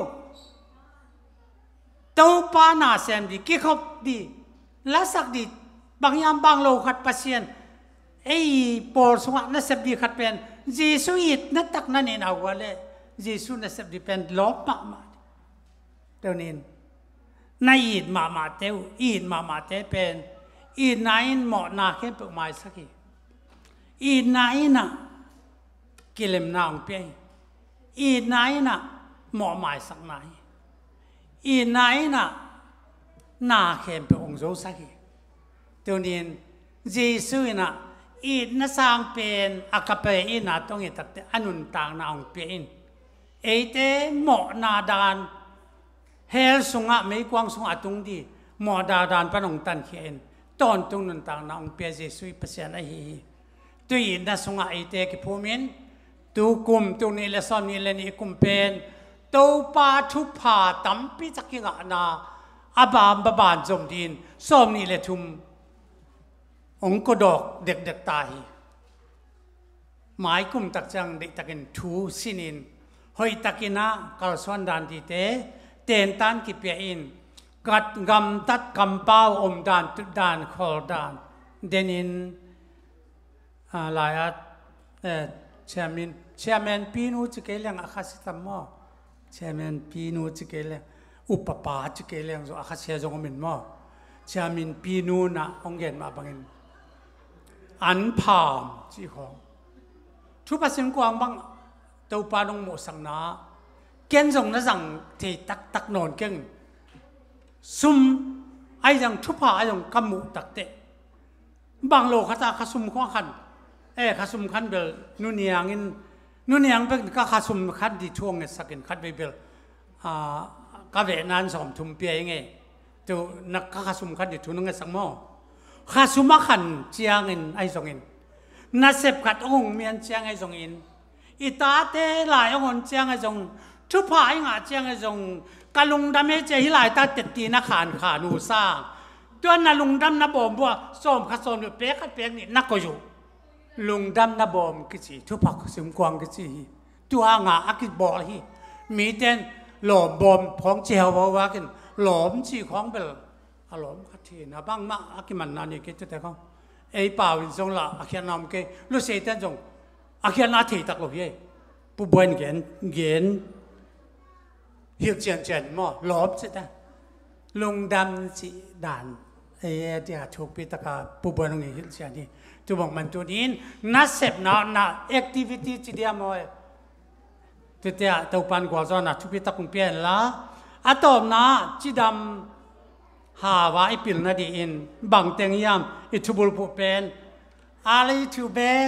เต่าปานาเสพดิกิขบดิลาสักดิบางยามบางโลขัดปัสยันไอ้ปอร์สวะนั่นเสพดิขัดเป็นเจสุอิดนั่นตักนั่นเองเอาวะเลเจสุนั่นเสพดิเป็นลบมามาเดี๋ยวนี้นายอิดมามาเตวอิดมามาเตเป็นอิดนายนหมอนาเข้มเปิดไม้สักทีอิดนายน่ะกิเลมนาองเปียอิดนายน่ะหมอไม้สักนายอิดนายน่ะนาเข้มเปิดองค์โจสักทีเดี๋ยวนี้เจสุน่ะอิดน่ะสร้างเป็นอากาเปอิน่ะต้องอิตักเตอนุนต่างนาองเปียเอเตหมอนาดานเฮลสุงะไม่กวางสุงะตุงดีหมอดาดานปนองตันเขียนตอนตุงนันต่างนาองเปียเจสุยเปเซียนไอฮีตุยน่ะสุงะเอเตกิพูมินตูกุมตูนี่เลสอนนี่เลนี่กุมเป็นตูปาทุพาตัมปิจักกิงะนาอาบามบบานจมดินส้มนี่เลทุมองกดอกเด็กเด็กตายหมายกุมตักจังเด็กตะกินทูสินินหอยตะกินะกาลสวนดานดีเตเตนตันกิเปียอินกัดกำตัดกำเป้าอมดานตุดานคอดานเดนินลายอัดเชมินเชมนปีนูจิเกลียงอาคาสิตามอเชมนปีนูจิเกลียงอุปปาจิเกลียงโซอาคาเซียจงมินมอเชมินปีนูนะองเกนมาบังเงินอันพามจีของทุกภาษากวางบังตัวปาดงโมสังนาเกณฑ์ส่งนั่งสั่งที่ตักตักนอนเก่งซุ่มไอ้ยังทุบผ้าไอ้ยังกำมุตักเตะบางโลกเขาจะขซุ่มข้อขันเอ้ขซุ่มขันเบลนู่นนี่ยังอินนู่นนี่ยังเป็นก็ขซุ่มขันที่ช่วงเนี่ยสักกินขันไปเบลอ่ากาเวนานสอมทุ่มเปียยังไงตัวนักขซุ่มขันที่ทุ่งนั่งสังหม้อขซุ่มขันเจียงอินไอ้ส่งอินนัดเสพขัดองเมียนเจียงไอ้ส่งอินอีตาเตหลายองเจียงไอ้ส่งทุพายงาเจียงไอ้จงกะลุงดำเอเจฮิลายตาเต็ดตีนักขานขานูซ่าตัวน่ะลุงดำน่ะบอมบัวส้มข้าส้มอยู่เป๊กเป๊กนี่นักก็อยู่ลุงดำน่ะบอมกิจิทุพักสิมกวางกิจิตัวงาอักิบอลฮีมีเต้นหลอมบอมของเจียวว่ากันหลอมจีของเบลหลอมขัดทีนะบางมาอักิมันนานี่กิจแต่เขาไอ้ป่าวินทรงละอักยานามเกลุเซตันจงอักยานาทีตักโลเย่ผู้บริเกณฑ์เกณฑ์เหี่ยวเจียนเจียนหม้อหลอบสิท่าลงดำจีด่านไอ้เดียถูกพิตกาผู้บริเหี่ยวเจียนนี่ตัวบอกมันตัวนี้นัดเสพน่ะน่ะแอคทิวิตี้จีเดียมอยตัวเดียตัวปันกว่าจอน่ะทุกพิตกุมเปียนละอะตอมน่ะจีดำหาว่าไอปิลนาดีอินบังเตียงยามอิทุบุลผู้เป็น early to bed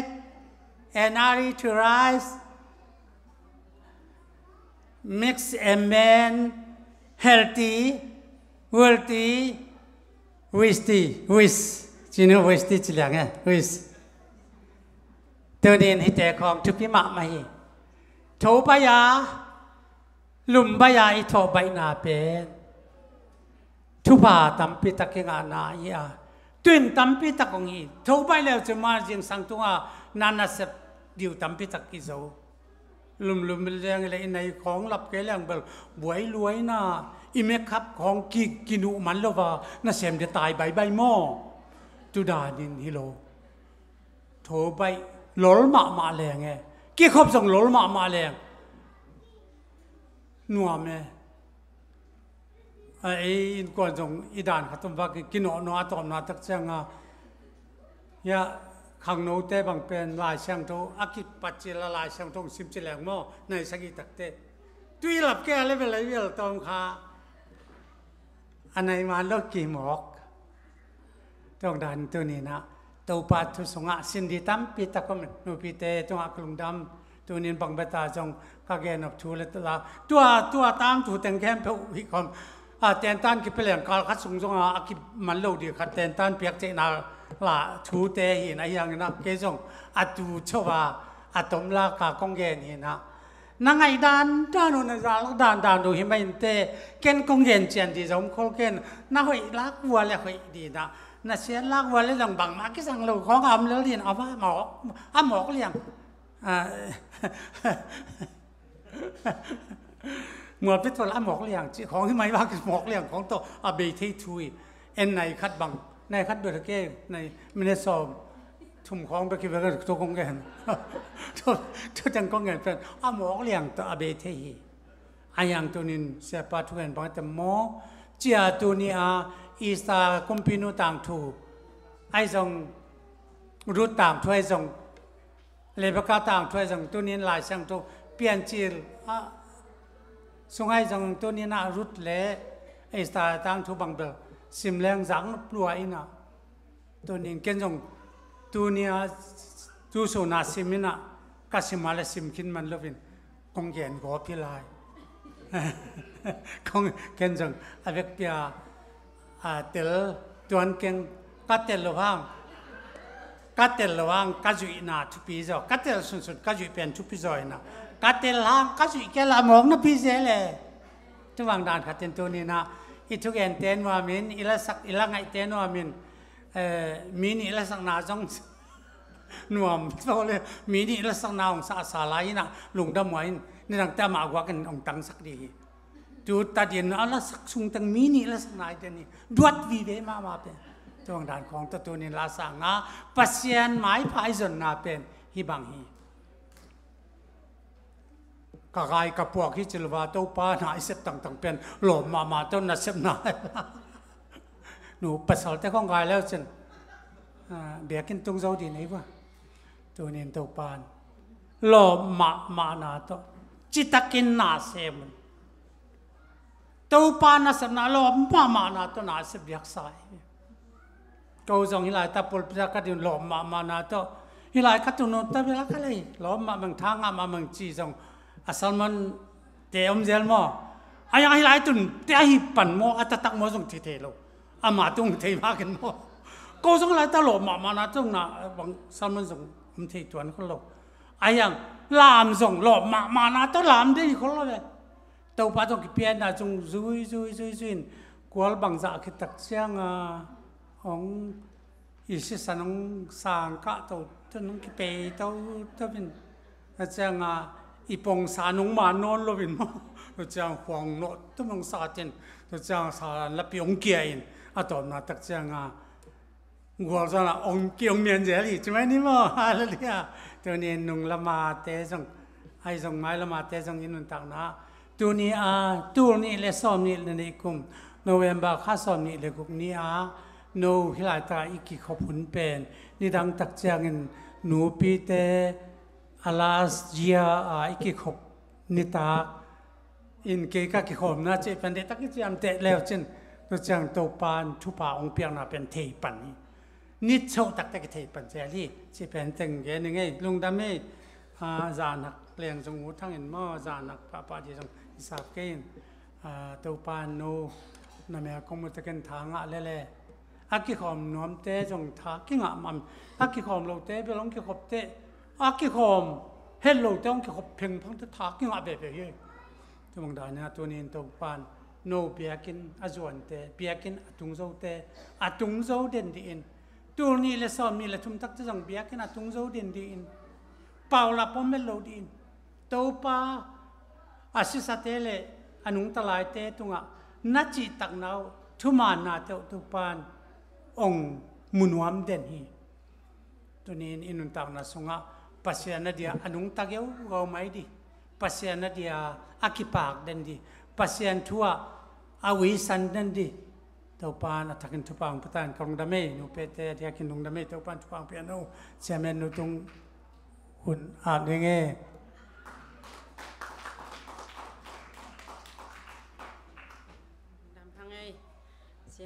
and early to rise makes a man healthy, wealthy, wisty, wis. จีนู wisty จีเหลียงไง wis. ตัวนี้ให้แต่ของทุกพิมาไม่โถปยาลุมปยาอิโถใบนาเป็นทุบาตัมปิตะเกงานาเยียตุนตัมปิตะกงฮีโถใบแล้วจะมาจึงสังตัวนานาเสดิวตั้มพิจักกิโซลุมลุมเรื่องอะไรในของหลับแกเรื่องเบลบวยรวยน่ะอีเมครับของกิกินุมันแล้วว่าน่าเสียมจะตายใบใบหม้อจุดานินฮิโลโถไปหลอลมามาแรงไงกี่ครบส่งหลอลมามาแรงนัวไหมไอ้ก่อนส่งอีดานขัดตุ้มว่ากินหนอนัวตอมนาตักเชียงอ่ะยาขังโนเตบังเป็นลายเชียงโตอากิปัจจิละลายเชียงโตสิมจิแหลงหม้อในสกิตักเตตุยหลับแก่เลยเป็นไรเวลตอมคาอันไหนมาเลิกกี่หมอกต้องดันตัวนี้นะตัวปัดทุสงะสินดีตั้มปีตะก็มันนูปีเตตัวอักลุงดำตัวนี้บังเบตาจงกากนอบชูเลตลาตัวตัวตั้งถูแตงแคมเพื่อวิคอมอ่าแตนตันกิเปลี่ยนการคัดส่งจงอากิมันโลดีคัดแตนตันเปียกเจนาละถูเตหินไอยังนะเกจงอัตูชวาอัตมลากากงเกนี่นะนั่งไอ้ดานด้านนู้นด้านด้านด้านดูหิมันเตเกนกงเกนเจียนดีจงโคเกนน่าหอยลักวัวเลยหอยดีนะน่าเสียลักวัวเลยหลังบังมากิสังเราของอำแล้วเรียนเอาว่าหมอกอ่ะหมอกเลี้ยงอ่าเมื่อพิจารณาหมอกเลี้ยงของที่ไม่ว่าคือหมอกเลี้ยงของตัวอาเบทีทุยเอ็นในคัดบังในคัดเบลเก้ในมิเนซอมทุ่มของไปคิดว่าตัวกงเงินตัวตัวจังกงเงินเป็นอาหมอกเลี้ยงตัวอาเบทีอายังตัวนี้เสียปัจจุบันบางแต่หมอเจ้าตัวนี้อาอีสตาคอมพิโนต่างทูไอ้ส่งรูดต่างถ้วยส่งเลเบก้าต่างถ้วยส่งตัวนี้หลายช่างตัวเปลี่ยนจีลส่งให้ส่งตัวนี้น่ารุดเละไอ้สตาต่างทูบังเบลสิมแรงสังปลัวอินะตัวนี้เกินส่งตัวนี้ตัวสุนัขสิมินะกัสิมาเลสิมขินมันเลวินคงเห็นก็พิลายคงเกินส่งอเวกเปียเตลจวนเก่งกัดเตลระวังกัดเตลระวังกัดจุยนาทุปีจอกัดเตลสุดๆกัดจุยเป็นทุปีจอยนะกัดเตลหางกัดจุยแกละมองนะปีเจเลยทุกวันด่านกัดเตนตัวนี้นะอีทุกเอ็นเตนว่ามินอีละสักอีละไงเตนว่ามินเอ่อมินอีละสักนาจงหน่วมโตเลยมินอีละสักนาองศาสาลายนะลุงดำไว้นี่ตั้งแต่มากว่ากันองตังสักดีดูตาเดียนอะไรสักสุงตังมินิละสักนายเดนี่ดวดวีเวมามาเป็นตรงด้านของตัวนี้ลาสังนะปัสยันหมายพายจนนาเป็นฮิบังฮีกากายกับพวกที่จิลวาตัวป้าหนาเสพต่างๆเป็นหลอมมามาต้นนัดเสพนายหนูปัสสาวะแต่ของกายแล้วจนเบียกินตรงเจ้าดีไหนวะตัวนี้ตัวปานหลอมมามานาตัวจิตกินนาเสมันตัวปานาสนาลมมามานาตัวนาสิบยักษ์สายก็จงฮิลายตาปุลพิจารณาดินลมมามานาตัวฮิลายคัตุนตาเวลากันเลยลมมาเมืองทางมาเมืองจีจงอาศัยมันเตะอมเจลมออายังฮิลายตุนเตะหิปันมออัตตักมอจงทีเทโลอามาตุงเทมากันมอก็จงฮิลายตาลมมามานาจงนะบางสัมมันจงอมทีตัวนคนโลอายังลามจงลมมามานาตัวลามได้คนโลเลยตัวป้าต้องกิเปียนะจงซุยซุยซุยซุยกวลบางจากคิดตักเสียงอ่ะของอิสิสันของสางกะตัวตัวน้องกิเปย์ตัวตัวเป็นอาจารย์อ่ะอีปงสานุงมานอนโลวินมั้งอาจารย์หวงโนตัวน้องสาเจนอาจารย์สาลับยงเกียนอ่ะตอนนั้นตักเสียงอ่ะกวลจะน่ะองเกียงเมียนเจริใช่ไหมนี่มั้งอะไรเนี่ยตัวนี้นุ่งละมาเตะจงไอ้จงไม้ละมาเตะจงยินนุ่นต่างนะตัวนี้อ่ะตัวนี้เลสอมนี่เลนิคุมโนเวมบาข้าสอมนี่เลกุกนี้อ่ะโนฮิลายตาอีกิขบุนเป็นนี่ดังตักเจียงหนูปีเตอลาสเจียอ่ะอีกิขบนิตาอินเกก้ากิขบนะเจเป็นเด็กตักเจียมเตะแล้วเช่นตัวเจียงโตปานทุปาองเปียงน่ะเป็นเทปันนี่นิดโชตักตะกิเทปันเจลี่เจเป็นตึงแกนึงไงลุงดำไม่อ่าจานักเลี้ยงจงหูทั้งเห็นหม้อจานักป้าป้าที่จงสาบเกนตัวปานโนนั่นแหละคงมันจะกันทางอะไรเลยอากิขอมน้อมเตะจงทากิงอ่ะมันอากิขอมเราเตะไปลองกิขบเตะอากิขอมเห็นเราเตะองกิขบเพ่งพังจะทากิงอ่ะแบบแบบนี้ตัวมังดาเนี่ยตัวนี้ตัวปานโนเบียกินอาจวนเตะเบียกินอาตุงโซเตะอาตุงโซเด่นดีอินตัวนี้เลยสอนนี่เลยทุ่มตักจะจงเบียกินอาตุงโซเด่นดีอินเป่าละป้อมเมโลดินตัวป้าอาศิสเตเลอนุงตลายเตตุงะนัจิตักนาวทุมานาเตตุปานองมุนวมเด่นฮีตัวนี้อินุนตักนาสงะปัสยานาเดียอนุงตักเยวเราไม่ดีปัสยานาเดียอากิปากเด่นดีปัสยานทัวอาวิสันเด่นดีตัวปานอัตกินทุปังปตานกองดามีนุเปเตที่กินนุงดามีตัวปานทุปังเปียโนเซเมนุตุงหุ่นอาบเง